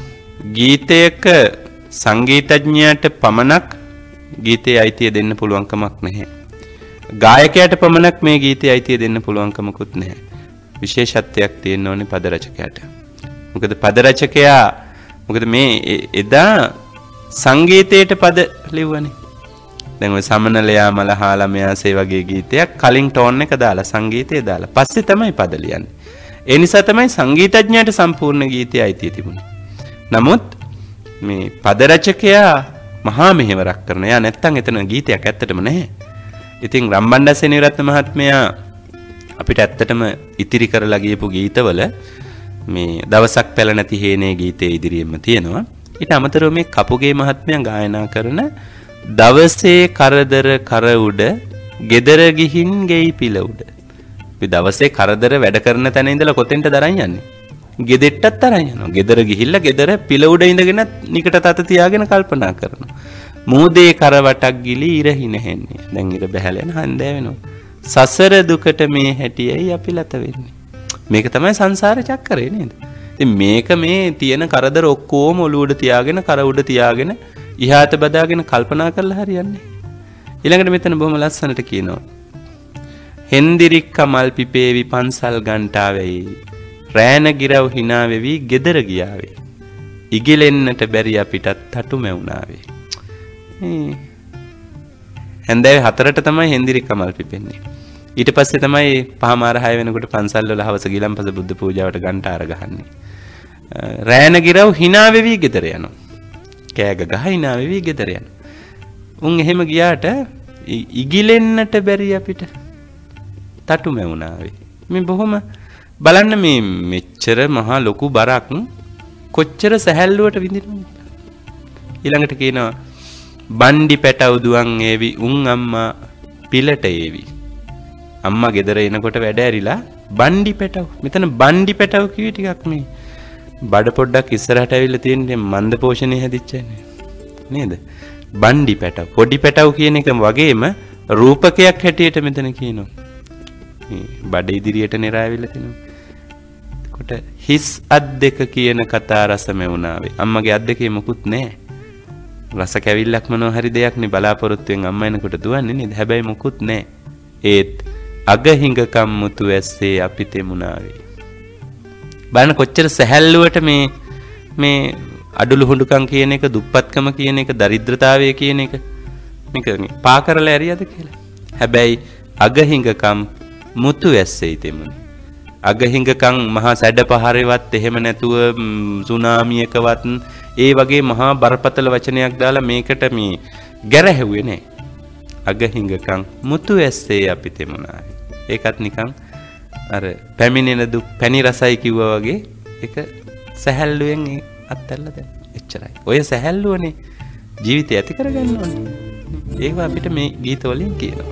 ගීතයක සංගීතඥයාට පමණක් ගීතයේ අයිතිය දෙන්න පුළුවන් කමක් නැහැ. ගායකයාට පමණක් මේ ගීතයේ අයිතිය දෙන්න පුළුවන් කමකුත් නැහැ. විශේෂත්වයක් තියෙන්න ඕනේ පද රචකයාට. මොකද පද රචකයා මොකද මේ එදා සංගීතයට පද ලිව්වනේ. දැන් ඔය සමනලයා මලහාලා මෙයාසේ වගේ ගීතයක් කලින් ටෝන් එක දාලා සංගීතය දාලා පස්සේ තමයි පද ලියන්නේ. ඒ නිසා තමයි සංගීතඥයාට සම්පූර්ණ ගීතය අයිතිය තිබුණේ. නමුත් මේ පද රචකයා මහා මෙහෙවරක් කරන. යා නැත්තම් එතන ගීතයක් ඇත්තටම නැහැ. ඉතින් රම්බණ්ඩා සෙනවිරත්න මහත්මයා අපිට ඇත්තටම ඉතිරි කරලා ගියපු ගීතවල මේ දවසක් පැල නැති හේනේ ගීතේ ඉදිරියෙම තියෙනවා. ඊට අමතරව මේ කපුගේ මහත්මයා ගායනා කරන දවසේ කරදර කර උඩ ගෙදර ගිහින් ගෙයි පිළ උඩ. අපි දවසේ කරදර වැඩ කරන තැන ඉඳලා කොතෙන්ට දරන් යන්නේ? ගෙදෙට්ටත් තරන් යනවා. ගෙදර ගිහිල්ලා ගෙදර පිළ උඩ ඉඳගෙන නිකට තත තියාගෙන කල්පනා කරනවා. මෝදේ කරවටක් ගිලි ඉරහි නැහෙන්නේ. දැන් ඉර බහැලා යන හන්දෑ වෙනවා. සසර දුකට මේ හැටියයි අපි ලත වෙන්නේ. මේක තමයි සංසාර චක්‍රය නේද? ඉතින් මේක මේ තියෙන කරදර ඔක්කොම ඔලුවට තියාගෙන කර උඩ තියාගෙන ඉහාත බදාගෙන කල්පනා කරලා හරියන්නේ. ඊළඟට මෙතන බොහොම ලස්සනට කියනවා. හෙන්දිරික්ක මල් පිපේවි පන්සල් ගන්ටාවෙයි රෑන ගිරව් hina වෙවි ගෙදර ගියාවේ. ඉගිලෙන්නට බැරි අපිටත් තටු මැවුනාවේ. මේ හැන්දෑවේ හතරට තමයි හෙන්දිරික්ක මල් පිපෙන්නේ. ඊට පස්සේ තමයි පහමාර හය වෙනකොට පන්සල් වල හවස ගිලම්පස බුද්ධ පූජාවට ගන්ටාර ගහන්නේ. රෑන ගිරව් hina වෙවි ගෙදර යනවා. කෑග ගහ hina වෙවි ගෙදර යනවා. උන් එහෙම ගියාට ඉගිලෙන්නට බැරි අපිට තටු මැවුනාවේ. මේ බොහොම බලන්න මේ මෙච්චර මහා ලොකු බරක් කොච්චර සැහැල්ලුවට විඳිනවද? ඊළඟට කියනවා බණ්ඩි පැටව දුවන් ඒවි උන් අම්මා පිලට ඒවි. අම්මා ගෙදර එනකොට වැඩ ඇරිලා බණ්ඩි පැටව. මෙතන බණ්ඩි පැටව කිව්වේ ටිකක් මේ බඩ පොඩ්ඩක් ඉස්සරහට ඇවිල්ලා තියෙන මන්ද පෝෂණය හැදිච්ච නේද? බණ්ඩි පැටව. පොඩි පැටව කියන එක වගේම රූපකයක් හැටියට මෙතන කියනවා. මේ බඩ ඉදිරියට නෙරාවිලා තිනවා. කොට හිස් අත් දෙක කියන කතා රසම වුණාවේ. අම්මගේ අත් දෙකේ මොකුත් නැහැ. රස කැවිල්ලක් මොනවා හරි දෙයක් නේ බලාපොරොත්තුෙන් අම්මා එනකොට දුවන්නේ නේද? හැබැයි මොකුත් නැහැ. ඒත් අගහිඟකම් මුතු ඇස්සේ අපි තෙමුණාවේ. බලන්න කොච්චර සැහැල්ලුවට මේ මේ අඩලු හුඬුකම් කියන එක, දුප්පත්කම කියන එක, දරිද්‍රතාවය කියන එක මේක පා කරලා ඇරියද කියලා. හැබැයි අගහිඟකම් මුතු ඇස්සේ තෙමුණේ. අගහිඟකම් මහා සැඩ පහරේවත් එහෙම නැතුව සුනාමියකවත් ඒ වගේ මහා බරපතල වචනයක් දාලා මේකට මේ ගැරහැව්වේ නෑ. අගහිඟකම් මුතු ඇස්සේ අපි තෙමුණා. ඒකත් නිකන් අර පැමිණෙන දුක් පැණි රසයි කිව්වා වගේ ඒක සැහැල්ලුවෙන් අත්හැරලා දැන් එච්චරයි. ඔය සැහැල්ලුවනේ ජීවිතය ඇති කරගන්න ඕනේ. ඒක අපිට මේ ගීත වලින් කියනවා.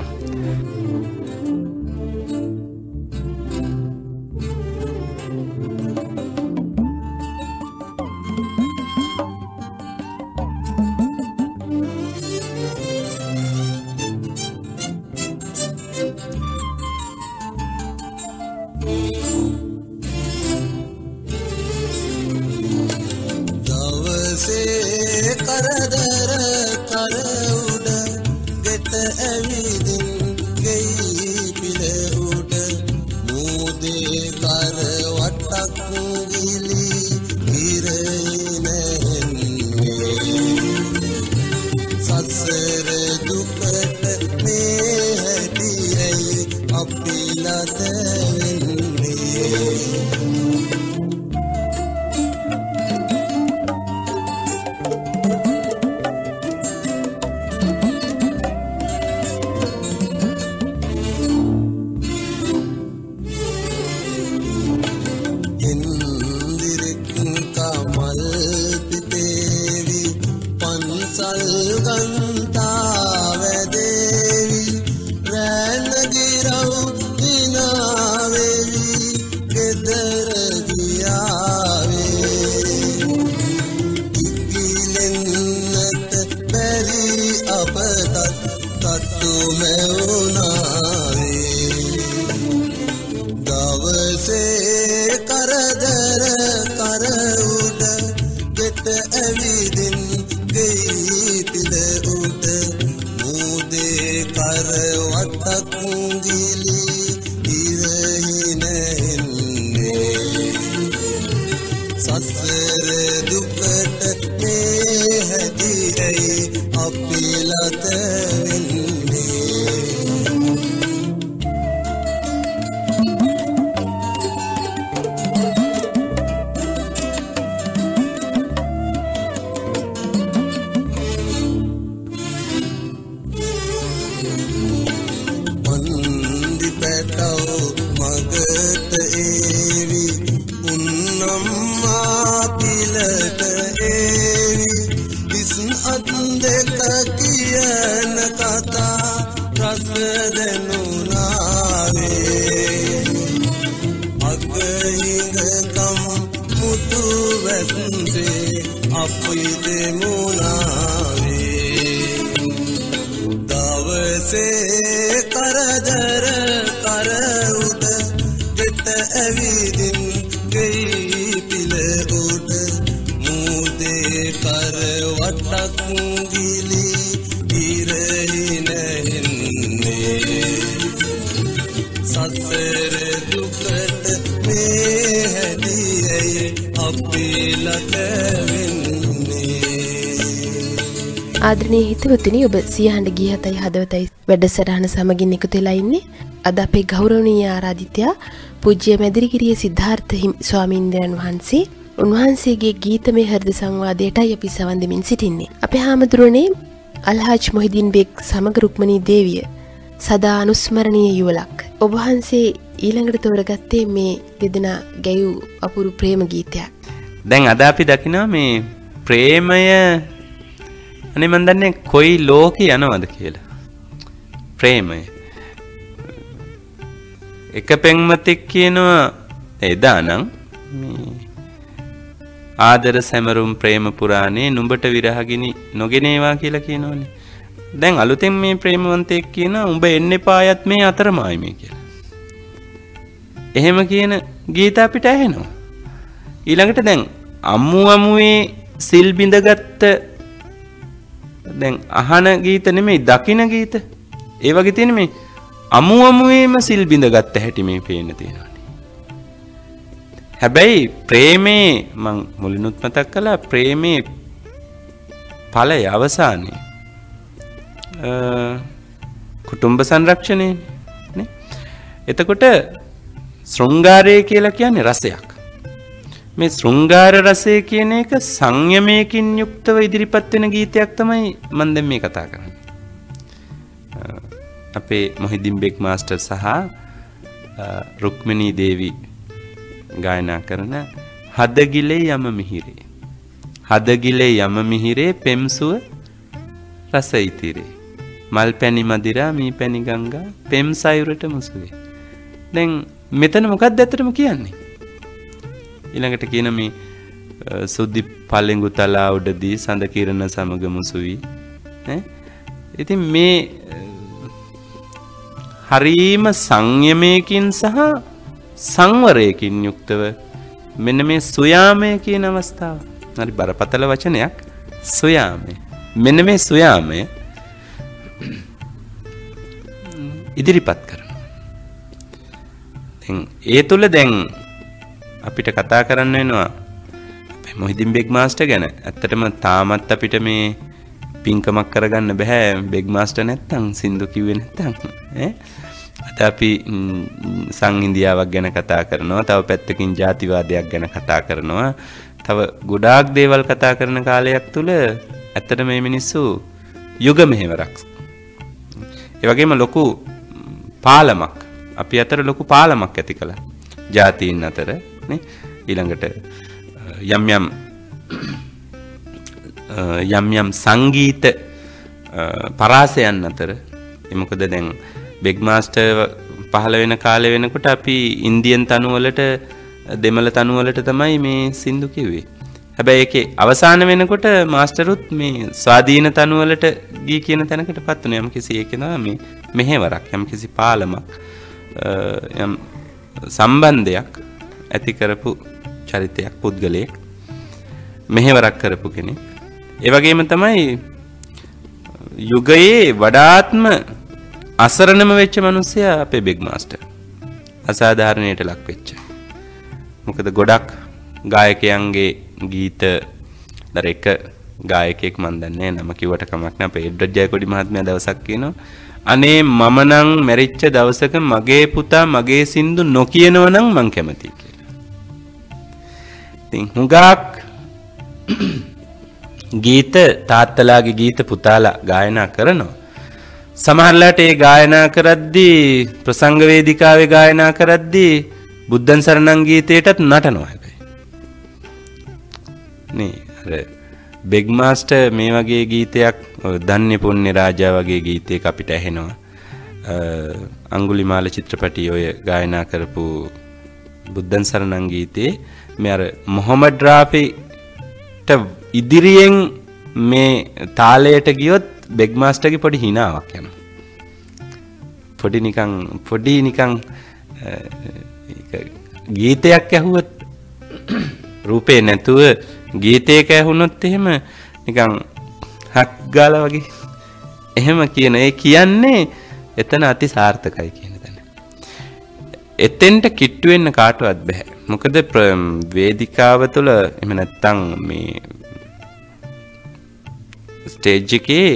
ආදරණීය හිතවතුනි, ඔබ සියහඬ ගීතයි හදවතයි වැඩසටහන සමගින් එකතු වෙලා ඉන්නේ. අද අපේ ගෞරවනීය ආරාධිතයා පූජ්‍ය මැදිරිගිරිය සිද්ධාර්ථ ස්වාමීන්ද්‍රයන් වහන්සේ, උන්වහන්සේගේ ගීතමය හෘද සංවාදයටයි අපි සවන් දෙමින් සිටින්නේ. අපේ හාමුදුරනේ අල්හාජ් මොහිදින් බෙක් සමග රුක්මනී දේවිය සදා අනුස්මරණීය යුවලක්. ඔබ වහන්සේ ඊළඟට තෝරගත්තේ මේ දෙදෙනා ගැයූ අපූර්ව ප්‍රේම ගීතයක්. දැන් අද අපි දකිනවා මේ ප්‍රේමය අනේ මන් දන්නේ කොයි ලෝකේ යනවද කියලා. ප්‍රේමය එක පෙම්වතෙක් කියනවා එදා නම් මේ ආදර සැමරුම් ප්‍රේම පුරාණේ නුඹට විරහගිනි නොගෙනේවා කියලා කියනෝනේ. දැන් අලුතෙන් මේ ප්‍රේමවන්තයෙක් කියනවා උඹ එන්න එපායත් මේ අතරමයි මේ කියලා. එහෙම කියන ගීත අපිට ඇහෙනවා. ඊළඟට දැන් අමු අමුවේ සිල් බිඳගත්ත දැන් අහන ගීත නෙමෙයි දකින ගීත. ඒ වගේ තියෙන මේ අමු අමුවේම සිල් බිඳගත්ත හැටි මේ පේන්න තියෙනවා. හැබැයි ප්‍රේමේ මං මුලිනුත් මතක් කළා ප්‍රේමේ ඵලය අවසානයේ කුටුම්බ සංරක්ෂණය නේ. එතකොට ශෘංගාරය කියලා කියන්නේ රසයක්. මේ ශෘංගාර රසය කියන එක සංයමයකින් යුක්තව ඉදිරිපත් වෙන ගීතයක් තමයි මම දැන් මේ කතා කරන්නේ. අපේ මොහිදින් බෙක් මාස්ටර් සහ රුක්මිනී දේවී ගායනා කරන හදගිලේ යම මිහිරේ හදගිලේ යම මිහිරේ පෙම්සුව රස ඉතිරේ මල් පැණි මදිරා මී පැණි ගංගා පෙම් සයුරට මුසුවේ. දැන් මෙතන මොකක්ද ඇත්තටම කියන්නේ? ඊළඟට කියන මේ සුද්ධි පළඟු තලා උඩදී සඳ කිරණ සමග මුසුවි ඈ. ඉතින් මේ හරීම සංයමයකින් සහ සංවරයකින් යුක්තව මෙන්න මේ සුයාමය කියන අවස්ථාව. හරි බරපතල වචනයක් සුයාමය. මෙන්න මේ සුයාමය ඉදිරිපත් කරනවා. දැන් ඒ තුල දැන් අපිට කතා කරන්න වෙනවා අපේ මොහිදින් බෙක් මාස්ටර් ගැන. ඇත්තටම තාමත් අපිට මේ පින්කමක් කරගන්න බෑ බෙක් මාස්ටර් නැත්තම් සින්දු කිව්වේ නැත්තම් ඈ. අද අපි සංහිඳියාවක් ගැන කතා කරනවා. තව පැත්තකින් ජාතිවාදයක් ගැන කතා කරනවා. තව ගොඩාක් දේවල් කතා කරන කාලයක් තුල ඇත්තට මේ මිනිස්සු යුග මෙහෙවරක්. ඒ වගේම ලොකු පාලමක් අපි අතර ලොකු පාලමක් ඇති කළා. ජාතීන් අතර නේ. ඊළඟට යම් යම් යම් යම් සංගීත පරාසයන් අතර. ඒ මොකද දැන් බෙක් මාස්ටර් පහළ වෙන කාලේ වෙනකොට අපි ඉන්දියන් තනු වලට දෙමළ තනු වලට තමයි මේ සින්දු කිව්වේ. හැබැයි ඒකේ අවසාන වෙනකොට මාස්ටරුත් මේ ස්වාධීන තනු වලට ගී කියන තැනකටපත් වුණා. යම් කිසි ඒකේ තමයි මේ මෙහෙවරක් යම් කිසි පාලමක් යම් සම්බන්ධයක් ඇති කරපු චරිතයක් පුද්ගලයෙක් මෙහෙවරක් කරපු කෙනෙක්. ඒ වගේම තමයි යුගයේ වඩාත්ම අසරණම වෙච්ච මිනිස්සයා අපේ බෙක් මාස්ටර්. අසාධාරණයට ලක් වෙච්ච. මොකද ගොඩක් ගායකයන්ගේ ගීත දර එක ගායකයෙක් මන් දන්නේ නම කිව්වට කමක් නෑ. අපේ එඩ්වඩ් ජයකොඩි මහත්මයා දවසක් කියනවා අනේ මම නම් මැරිච්ච දවසක මගේ පුතා මගේ සින්දු නොකියනව නම් මං කැමතියි කියලා. ඉතින් හුඟක් ගීත තාත්තලාගේ ගීත පුතාලා ගායනා කරනවා. සමහරලාට ඒ ගායනා කරද්දී ප්‍රසංග වේදිකාවේ ගායනා කරද්දී බුද්ධං සරණං ගීතයටත් නටනවා හැබැයි. නේ අර බෙක් මාස්ටර් මේ වගේ ගීතයක් ධන්‍ය පුණ්‍ය රාජා වගේ ගීතයක අපිට ඇහෙනවා. අඟුලිමාල චිත්‍රපටයේ ඔය ගායනා කරපු බුද්ධං සරණං ගීතේ මේ අර මොහමඩ් රාෆිට ඉදිරියෙන් මේ තාලයට ගියොත් බෙක් මාස්ටර්ගේ පොඩි හිනාවක් යනවා. පොඩි නිකන් පොඩි නිකන් ගීතයක් ඇහුවොත් රූපේ නැතුව ගීතයක ඇහුනොත් එහෙම නිකන් හක් ගාලා වගේ එහෙම කියන ඒ කියන්නේ එතන අති සාර්ථකයි කියන තැන. එතෙන්ට කිට්ටු වෙන්න කාටවත් බෑ. මොකද වේදිකාව තුළ එහෙම නැත්තම් මේ ස්ටේජ් එකේ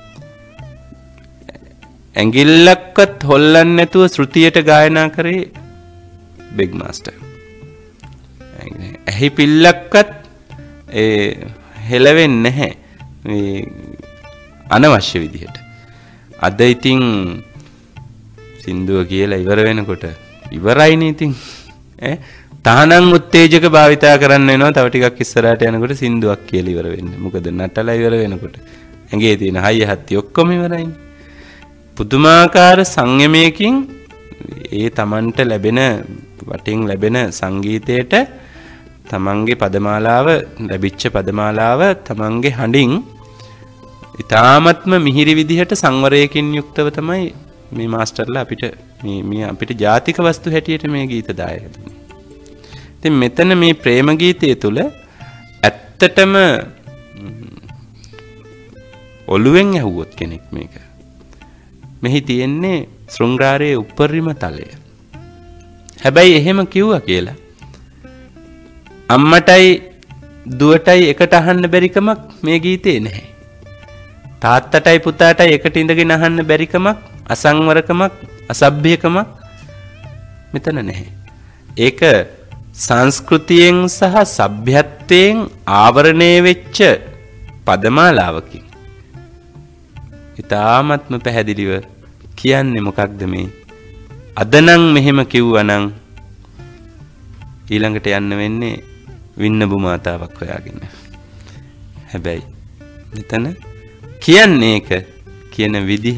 ඇඟිල්ලක්වත් හොල්ලන්නේ නැතුව ශ්‍රුතියට ගායනා කරේ බෙක් මාස්ටර්. ඇහි පිල්ලක්වත් ඒ හෙලවෙන්නේ නැහැ මේ අනවශ්‍ය විදිහට. අද ඉතින් සින්දුව කියලා ඉවර වෙනකොට ඉවරයිනේ ඉතින් ඈ තහනම් උත්තේජක භාවිතා කරන්න වෙනවා. තව ටිකක් ඉස්සරහට යනකොට සින්දුවක් කියලා ඉවර වෙන්නේ. මොකද නටලා ඉවර වෙනකොට ඇඟේ තියෙන හයිය හත්ති ඔක්කොම ඉවරයිනේ. පුදුමාකාර සංයමයකින් ඒ Tamanට ලැබෙන වටින් ලැබෙන සංගීතයට තමන්ගේ පදමාලාව ලැබිච්ච පදමාලාව තමන්ගේ හඬින් ඊ타ත්ම මිහිරි විදිහට සංවරයකින් යුක්තව තමයි මේ මාස්ටර්ලා අපිට මේ මේ අපිට ජාතික වස්තු හැටියට මේ ගීත දායක දුන්නේ. ඉතින් මෙතන මේ ප්‍රේම ගීතය තුල ඇත්තටම ඔළුවෙන් ඇහුවොත් කෙනෙක් මේක මෙහි තියෙන්නේ ශෘංගාරයේ උපරිම තලය. හැබැයි එහෙම කිව්වා කියලා අම්මටයි දුවටයි එකට අහන්න බැරිකමක් මේ ගීතේ නැහැ. තාත්තටයි පුතාටයි එකට ඉඳගෙන අහන්න බැරිකමක්, අසංවරකමක්, අසභ්‍යකමක් මෙතන නැහැ. ඒක සංස්කෘතියෙන් සහ සભ્યත්වයෙන් ආවරණය වෙච්ච පදමාලාවකින් ඊ타ත්ම පැහැදිලිව කියන්නේ මොකක්ද මේ? අදනම් මෙහෙම කිව්වනම් ඊළඟට යන්න වෙන්නේ වින්නබු මාතාවක් හොයාගෙන. හැබැයි මෙතන කියන්නේ ඒක කියන විදිහ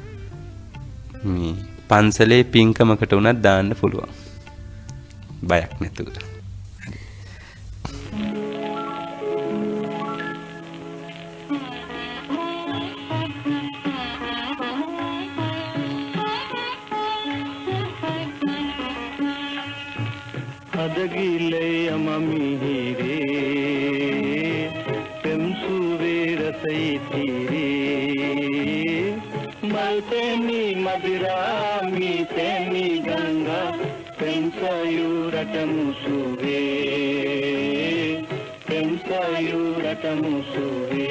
මේ පන්සලේ පින්කමකට උනත් දාන්න පුළුවන්. බයක් නැතුව. adagile amamihire pemsuve rasaitire malteni madirami teni ganga pemsayuratamusuve pemsayuratamusuve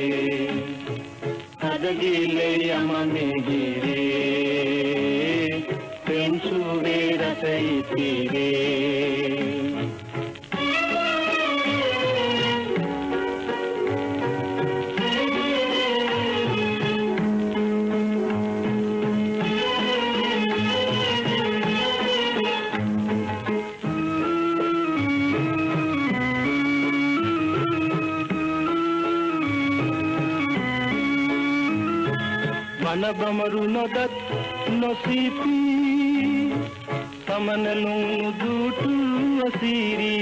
adagile amamihire pemsuve rasaitire Bamaru nodat nosipi samanalung nudutu asiri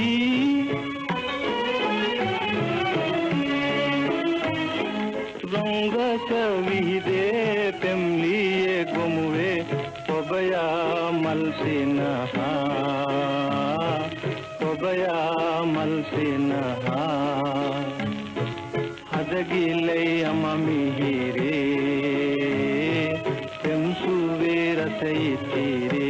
ranga savide pemliye gomuve obaya malsinaha obaya malsinaha hadagile amamihire Saitire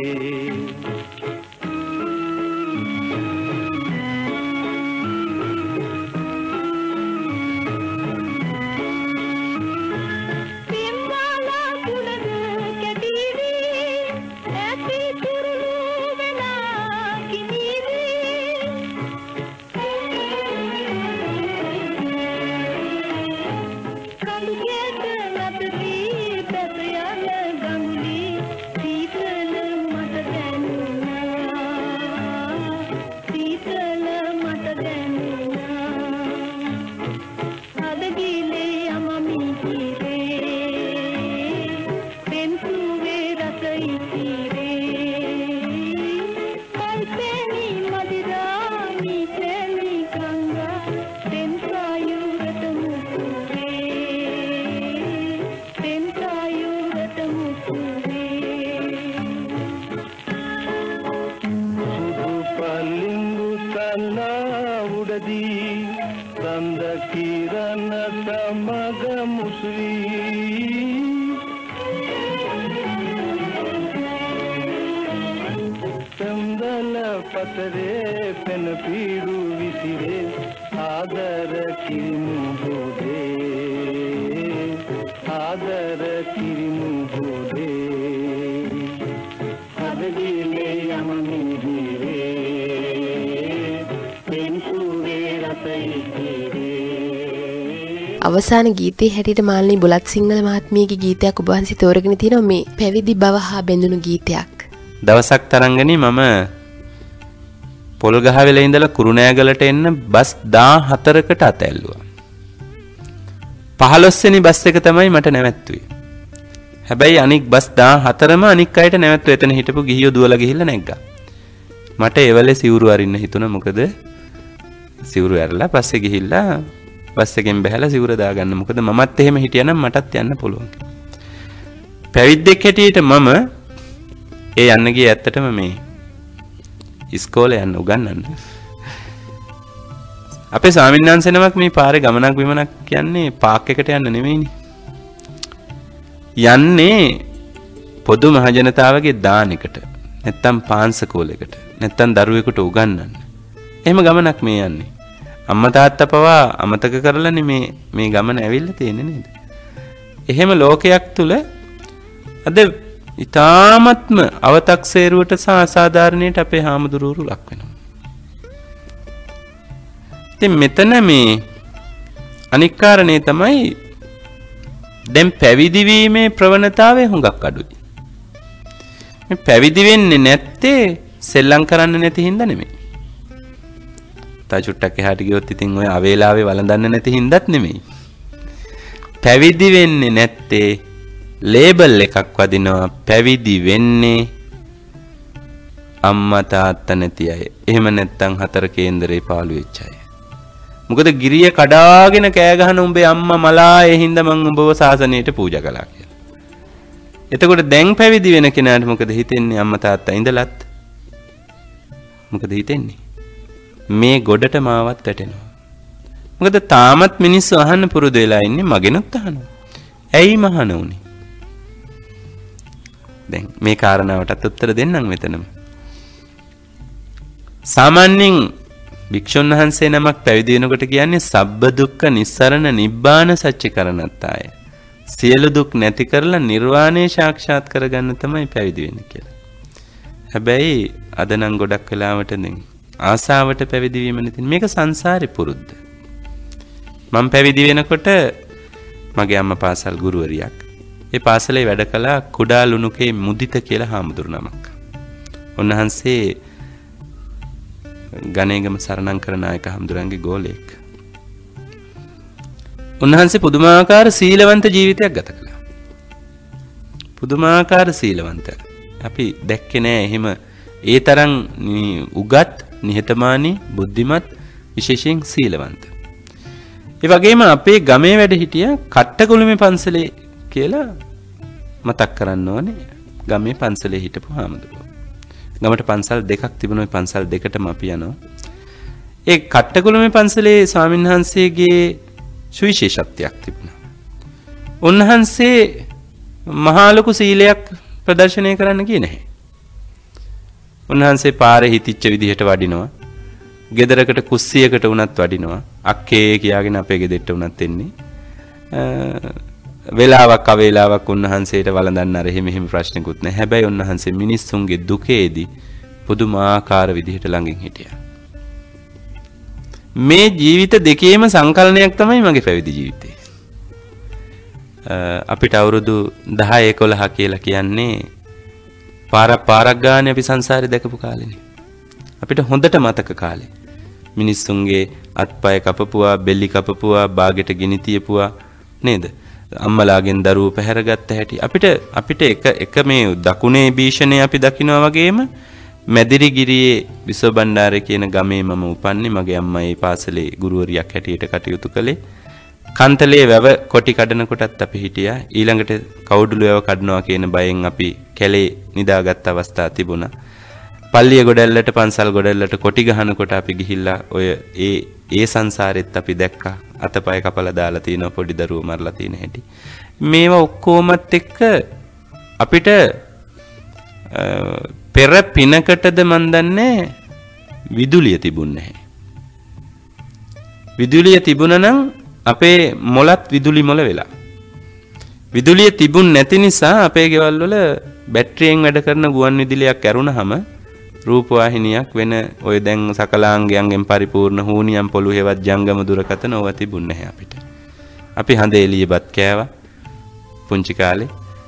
Pimmala kulada kadiri ati turulu vela kiniri kalugeta natri tatayala ganguli Patare pen piru visire adara kirimu hode adara kirimu hode adagile amamihire pensuve rasaitire අවසාන ගීතයේ හැටියට මාලිනී බුලත් සිංහල මහත්මියගේ ගීතයක් ඔබ වහන්සේ තෝරගෙන තියෙනවා මේ පැවිදි බව හා බැඳුණු ගීතයක්. දවසක් තරංගනේ මම පොල්ගහවෙල ඉඳලා කුරුණෑගලට එන්න බස් දාහතරකට අතැල්ලුවා. පහළොස් වෙනි බස් එක තමයි මට නැවැත්තුවේ. හැබැයි අනික් බස් දාහතරම අනික් අයට නැවැත්තුව එතන හිටපු ගිහියෝ දුවලා ගිහිල්ලා නැග්ගා. මට එවලේ සිවුරු අරින්න හිතුණා. මොකද සිවුරු ඇරලා පස්සේ ගිහිල්ලා බස් එකෙන් බහැලා සිවුර දාගන්න. මොකද මමත් එහෙම හිටියනම් මටත් යන්න පුළුවන්. පැවිද්දෙක් හැටියට මම ඒ යන්න ගියේ ඇත්තටම මේ ඉස්කෝලේ යන්න උගන්වන්න. අපේ ස්වාමීන් වහන්සේ නමක් මේ පාරේ ගමනක් විමනක් කියන්නේ පාක් එකට යන්න නෙමෙයිනේ. යන්නේ පොදු මහජනතාවගේ දානෙකට. නැත්තම් පාංශකෝලයකට. නැත්තම් දරුවෙකුට උගන්වන්න. එහෙම ගමනක් මේ යන්නේ. අම්මා තාත්තා පවා අමතක කරලානේ මේ මේ ගමන ඇවිල්ලා තියෙන්නේ නේද? එහෙම ලෝකයක් තුල අද ඊ타මත්ම අව탁සේරුවට සහ අසාධාරණයට අපේ හාමුදුරුවෝ ලක් වෙනවා. ඉතින් මෙතන මේ අනික් කාරණේ තමයි දැන් පැවිදි වීමේ ප්‍රවණතාවය හුඟක් අඩුයි. මේ පැවිදි වෙන්නේ නැත්තේ සෙල්ලම් කරන්න නැති හින්දා නෙමෙයි. තා චුට්ටක් එහාට ගියොත් ඉතින් ඔය අවේලාවේ වළඳන්න නැති හින්දාත් නෙමෙයි. පැවිදි වෙන්නේ නැත්තේ ලේබල් එකක් වදිනවා පැවිදි වෙන්නේ අම්මා තාත්තා නැති අය. එහෙම නැත්තම් හතර කේන්දරේ පාළු වෙච්ච අය. මොකද ගිරිය කඩාගෙන කෑ ගහන උඹේ අම්මා මලා ඒ හින්දා මං උඹව සාසනයට පූජා කළා කියලා. එතකොට දැන් පැවිදි වෙන කෙනාට මොකද හිතෙන්නේ? අම්මා තාත්තා ඉඳලත් මොකද හිතෙන්නේ? මේ ගොඩට මාවත් වැටෙනවා. මොකද තාමත් මිනිස්සු අහන්න පුරුදු වෙලා ඉන්නේ මගෙනුත් අහනවා. ඇයි මහන උනේ? දැන් මේ කාරණාවටත් උත්තර දෙන්නම් මෙතනම. සාමාන්‍යයෙන් භික්ෂුන් වහන්සේ නමක් පැවිදි වෙනකොට කියන්නේ සබ්බ දුක්ඛ නිස්සරණ නිබ්බාන සච්චිකරණත්තාය. සියලු දුක් නැති කරලා නිර්වාණය සාක්ෂාත් කරගන්න තමයි පැවිදි වෙන්නේ කියලා. හැබැයි අද නම් ගොඩක් වෙලාවට දැන් ආසාවට පැවිදි වීම නැති මේක සංසාරේ පුරුද්ද. මම පැවිදි වෙනකොට මගේ අම්මා පාසල් ගුරුවරියක්. ඒ පාසලේ වැඩ කළා කුඩා ලුණුකේ මුදිත කියලා හාමුදුරු නමක්. උන්වහන්සේ ගණේගම සරණංකර නායක හාමුදුරන්ගේ ගෝලයෙක්. උන්වහන්සේ පුදුමාකාර සීලවන්ත ජීවිතයක් ගත කළා. පුදුමාකාර සීලවන්ත. අපි දැක්කේ නෑ එහෙම ඒ තරම් උගත්, නිහතමානී, බුද්ධිමත්, විශේෂයෙන් සීලවන්ත. ඒ වගේම අපේ ගමේ වැඩ හිටිය කට්ටකුළුමේ පන්සලේ කියලා මතක් කරන්න ඕනේ. ගමේ පන්සලේ හිටපු හාමුදුරුවෝ. ගමට පන්සල් දෙකක් තිබුණා. ඒ පන්සල් දෙකටම අපි යනවා. ඒ කට්ටකුළුමේ පන්සලේ ස්වාමීන් වහන්සේගේ සුවිශේෂත්වයක් තිබුණා. උන්වහන්සේ මහා ලොකු සීලයක් ප්‍රදර්ශනය කරන්න ගියේ නැහැ. උන්වහන්සේ පාරේ හිටිච්ච විදිහට වඩිනවා. ගෙදරකට කුස්සියකට වුණත් වඩිනවා. අක්කේ කියාගෙන අපේ ගෙදරට වුණත් එන්නේ. වෙලාවක් අවේලාවක් උන්වහන්සේට වළඳන්න අර එහෙම එහෙම ප්‍රශ්නකුත් නැහැ. හැබැයි උන්වහන්සේ මිනිස්සුන්ගේ දුකේදී පුදුමාකාර විදිහට ළඟින් හිටියා. මේ ජීවිත දෙකේම සංකලනයක් තමයි මගේ පැවිදි ජීවිතේ. අපිට අවුරුදු දහ එකොළහ කියලා කියන්නේ පාරක් පාරක් ගානේ අපි සංසාරේ දැකපු කාලෙනේ. අපිට හොඳට මතක කාලේ. මිනිස්සුන්ගේ අත්පය කපපුවා, බෙල්ලි කපපුවා, බාගෙට ගිනි තියපුවා නේද? අම්මලාගෙන් දරුවෝ පැහැරගත්ත හැටි අපිට අපිට එක එක මේ දකුණේ භීෂණේ අපි දකිනවා වගේම මැදිරිගිරියේ විසෝබණ්ඩාරේ කියන ගමේ මම උපන්නේ. මගේ අම්මා ඒ පාසලේ ගුරුවරියක් හැටියට කටයුතු කළේ. කන්තලේ වැව කොටි කඩන කොටත් අපි හිටියා. ඊළඟට කවුඩුළු වැව කඩනවා කියන බයෙන් අපි කැලේ නිදාගත් අවස්ථා තිබුණා. පල්ලිය ගොඩැල්ලට පන්සල් ගොඩැල්ලට කොටි ගහනකොට අපි ගිහිල්ලා ඔය ඒ ඒ සංසාරෙත් අපි දැක්කා. අතපය කපලා දාලා තිනවා, පොඩි දරුවෝ මරලා තින හැටි. මේවා ඔක්කොමත් එක්ක අපිට පෙර පිනකටද මන් දන්නේ විදුලිය තිබුණේ නැහැ. විදුලිය තිබුණා නම් අපේ මොලත් විදුලි මොල වෙලා. විදුලිය තිබුණ නැති නිසා අපේ ගෙවල් වල බැටරියෙන් වැඩ කරන ගුවන් විදුලියක් ඇරුණාම රූපවාහිනියක් වෙන ඔය දැන් සකලාංගයන්ගෙන් පරිපූර්ණ හූනියම් පොළු හේවත් ජංගම දුරකථන ඕවා තිබුණ නැහැ අපිට. අපි හඳ එළියපත් කෑවා පුංචි කාලේ.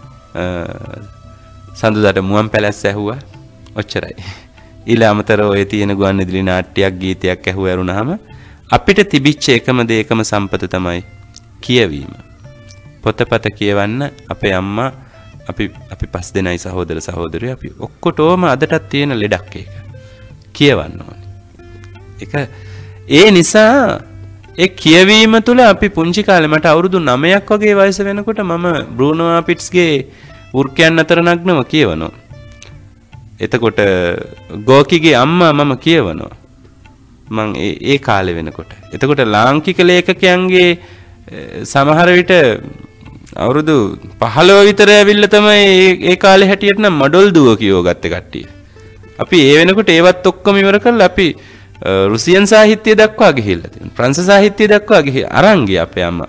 සඳුදාට මුවන් පැලැස්ස ඇහුවා. ඔච්චරයි. ඊළ අමතර ඔය තියෙන ගුවන් විදුලි නාට්‍යයක් ගීතයක් ඇහුව ඇරුණාම අපිට තිබිච්ච එකම දේ එකම සම්පත තමයි කියවීම. පොතපත කියවන්න අපේ අම්මා අපි අපි පස් දෙනයි සහෝදර සහෝදරියෝ අපි ඔක්කොටම අදටත් තියෙන ලෙඩක් ඒක. කියවන්න ඕනේ. ඒක ඒ නිසා ඒ කියවීම තුළ අපි පුංචි කාලේ මට අවුරුදු නවයක් වගේ වයස වෙනකොට මම බ්‍රූනෝ ආපිට්ස්ගේ වෘක්කයන් අතර නග්නව කියවනවා. එතකොට ගෝකිගේ අම්මා මම කියවනවා. මං ඒ ඒ කාලේ වෙනකොට. එතකොට ලාංකික ලේඛකයන්ගේ සමහර විට අවුරුදු පහළොව විතර ඇවිල්ලා තමයි ඒ කාලේ හැටියට නම් මඩොල් දුව කියෝ ගත්තේ කට්ටිය. අපි ඒ වෙනකොට ඒවත් ඔක්කොම ඉවර කරලා අපි රුසියන් සාහිත්‍ය දක්වා ගිහිල්ලා තියෙනවා. ප්‍රංශ සාහිත්‍ය දක්වා ගිහින් අරන් ගියා අපේ අම්මා.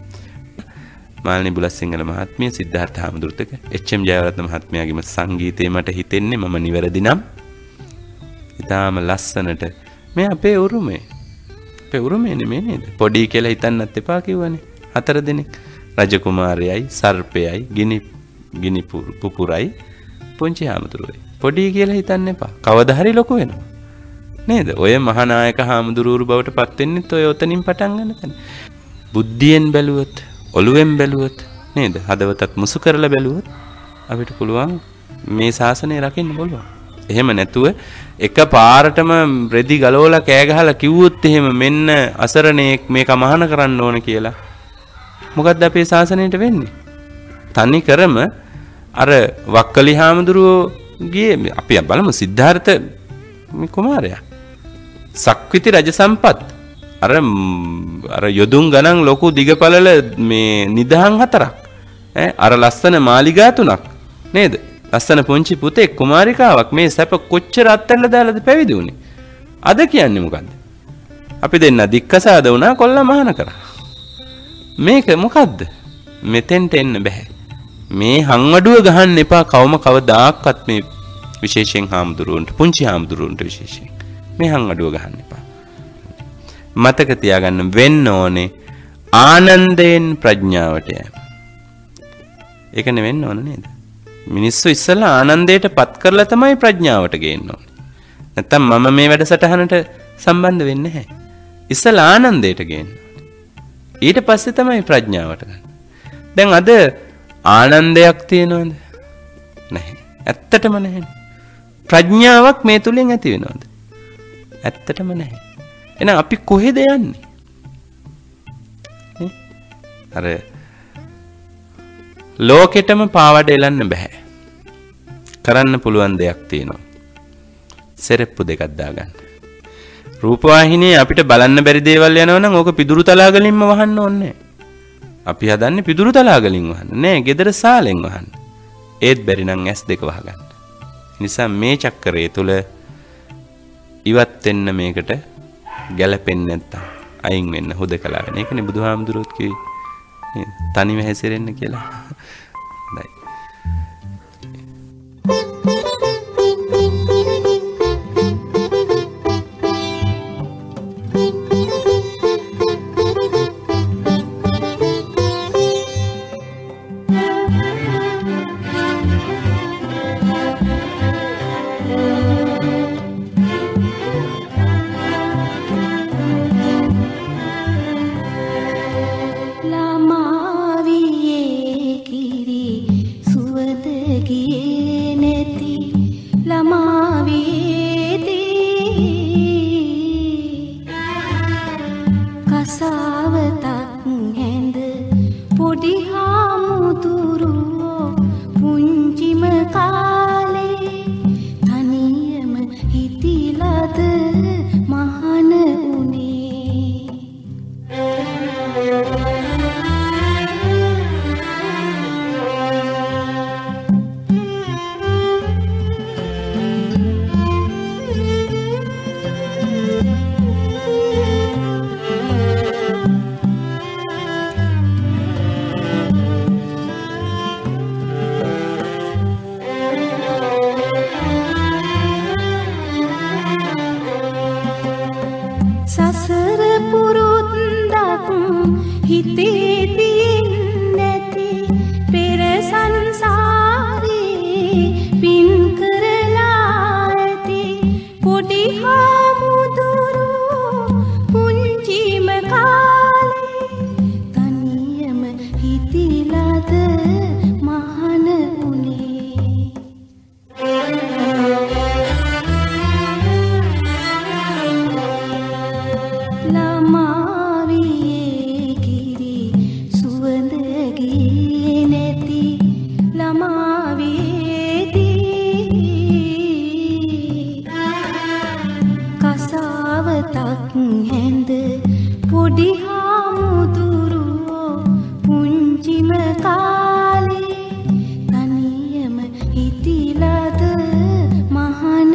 මාල්නි බුලත්සිංහල මහත්මිය, සිද්ධාර්ථ හාමුදුරුවෝ, එච් එම් ජයවර්ධන මහත්මයාගේම සංගීතය මට හිතෙන්නේ මම නිවැරදි නම් ඊටාම ලස්සනට මේ අපේ උරුමේ. අපේ උරුමේ නෙමෙයි නේද? පොඩි කියලා හිතන්නත් එපා කිව්වනේ. හතර දිනක් රජකුමාරයයි, සර්පයයි, ගිනි ගිනි පුපුරයි, පුංචි හාමුදුරුවෝයි. පොඩි කියලා හිතන්න එපා. කවදා හරි ලොකු වෙනවා. නේද? ඔය මහානායක හාමුදුරුවරු බවට පත් වෙන්නෙත් ඔය ඔතනින් පටන් ගන්න තැන. බුද්ධියෙන් බැලුවොත්, ඔළුවෙන් බැලුවොත් නේද? හදවතත් මුසු කරලා බැලුවොත් අපිට පුළුවන් මේ ශාසනය රකින්න පුළුවන්. එහෙම නැතුව එක පාරටම රෙදි ගලවලා කෑ ගහලා කිව්වොත් එහෙම මෙන්න අසරණේක් මේක මහාන කරන්න ඕන කියලා. මොකද්ද අපේ ශාසනයට වෙන්නේ? තනි කරම අර වක්කලි හාමුදුරුවෝ ගියේ අපි බලමු සිද්ධාර්ථ මේ කුමාරයා. සක්විති රජ සම්පත් අර අර යොදුන් ගණන් ලොකු දිගපළල මේ නිදහන් හතරක් ඈ අර ලස්සන මාලිගා තුනක් නේද? ලස්සන පුංචි පුතේ කුමාරිකාවක් මේ සැප කොච්චර අත්හැරලා දාලාද පැවිදි වුනේ? අද කියන්නේ මොකද්ද? අපි දෙන්න දික්කසාද වුණා කොල්ලා මහාන කරා. මේක මොකද්ද? මෙතෙන්ට එන්න බෑ. මේ හංවඩුව ගහන්න එපා කවම කවදාක්වත් මේ විශේෂයෙන් හාමුදුරුවන්ට පුංචි හාමුදුරුවන්ට විශේෂයෙන් මේ හංවඩුව ගහන්න එපා. මතක තියාගන්න වෙන්න ඕනේ ආනන්දයෙන් ප්‍රඥාවට යෑම. ඒක නෙවෙන්න ඕන නේද? මිනිස්සු ඉස්සෙල්ලා ආනන්දයට පත් කරලා තමයි ප්‍රඥාවට ගේන්න ඕනේ. නැත්තම් මම මේ වැඩසටහනට සම්බන්ධ වෙන්නේ නැහැ. ඉස්සෙල්ලා ආනන්දයට ගේන්න ඕනේ. ඊට පස්සේ තමයි ප්‍රඥාවට ගන්න. දැන් අද ආනන්දයක් තියෙනවද? නැහැ. ඇත්තටම නැහැ. ප්‍රඥාවක් මේ තුලින් ඇති වෙනවද? ඇත්තටම නැහැ. එහෙනම් අපි කොහෙද යන්නේ? අර ලෝකෙටම පාවඩ එලන්න බෑ. කරන්න පුළුවන් දෙයක් තියෙනවා. සෙරෙප්පු දෙකක් දාගන්න. රූපවාහිනියේ අපිට බලන්න බැරි දේවල් යනවා නම් ඕක පිදුරු තලාගලින්ම වහන්න ඕනේ. අපි හදන්නේ පිදුරු තලාගලින් වහන්න. නෑ, gedara සාලෙන් වහන්න. ඒත් බැරි නම් ඇස් දෙක වහගන්න. නිසා මේ චක්‍රය තුල ඉවත් වෙන්න මේකට ගැලපෙන්නේ නැත්තම් අයින් වෙන්න හොදකලා වෙන. ඒකනේ බුදුහාමුදුරුවෝ කිව්වේ තනිව හැසිරෙන්න කියලා. හොඳයි. කසාවතක් හැඳ පොඩි හාමුදුරුවෝ පුංචිම කාලේ තනියම හිතිලද මහන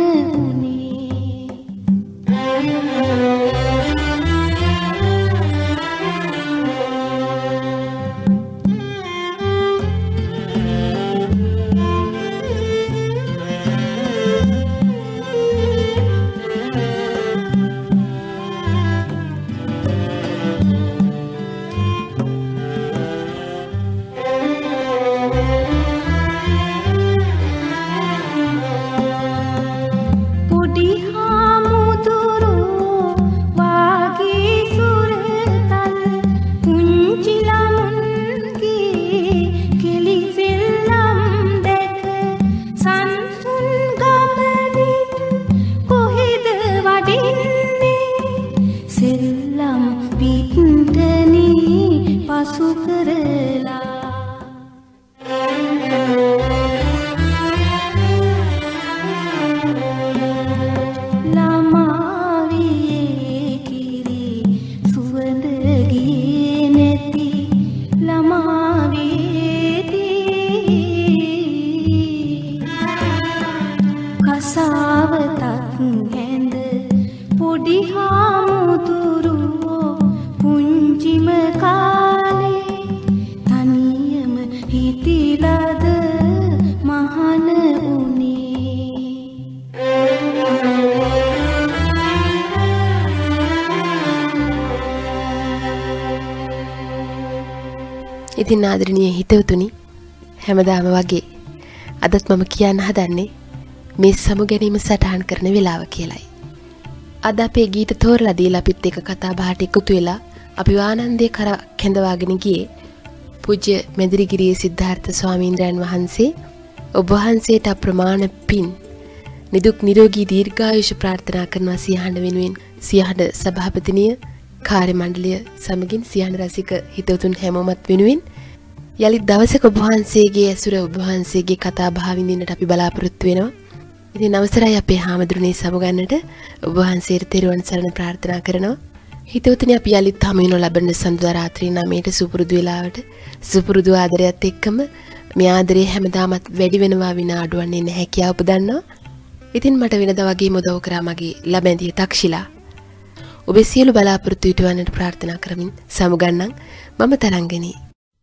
ඉතින් ආදරණීය හිතවතුනි හැමදාම වගේ අදත් මම කියන්න හදන්නේ මේ සමුගැනීම සටහන් කරන වෙලාව කියලයි. අද අපේ ගීත තෝරලා දීලා අපිත් එක්ක කතා බහට එකතු වෙලා අපි ආනන්දේ කර කැඳවාගෙන ගියේ පූජ්‍ය මෙදිරිගිරියේ සිද්ධාර්ථ ස්වාමීන්ද්‍රයන් වහන්සේ. ඔබ වහන්සේට අප්‍රමාණ පින් නිදුක් නිරෝගී දීර්ඝායුෂ ප්‍රාර්ථනා කරනවා සියහඬ වෙනුවෙන්. සියහඬ සභාපතිනිය කාර්ය මණ්ඩලය සමගින් සියහඬ රසික හිතවතුන් හැමෝමත් වෙනුවෙන් යලිත් දවසක ඔබ වහන්සේගේ ඇසුර ඔබ වහන්සේගේ කතා බහ විඳින්නට අපි බලාපොරොත්තු වෙනවා. ඉතින් අවසරයි අපේ හාමුදුරනේ සමුගන්නට ඔබ වහන්සේට තෙරුවන් සරණ ප්‍රාර්ථනා කරනවා. හිතවතුනි අපි යලිත් හමු වෙන ලබන සඳුදා රාත්‍රී නවයට සුපුරුදු වෙලාවට සුපුරුදු ආදරයත් එක්කම මේ ආදරේ හැමදාමත් වැඩි වෙනවා විනා අඩුවන්නේ නැහැ කියලා ඔබ දන්නවා. ඉතින් මට වෙනදා වගේම උදව් කරා මගේ ළමැදිය තක්ෂිලා. ඔබේ සියලු බලාපොරොත්තු ඉටුවන්නට ප්‍රාර්ථනා කරමින් සමුගන්නම් මම තරංගනී.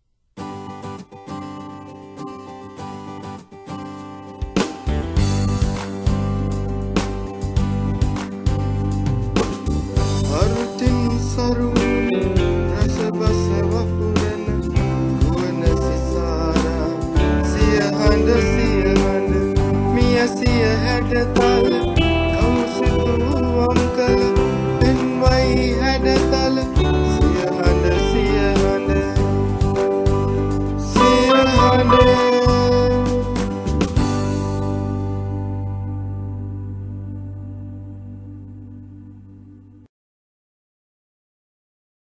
අරුතින් සරු රස බස වපුරන ගුණ සිසාරා සිය හඬ සිය හඬ මිය සිය හැඩතල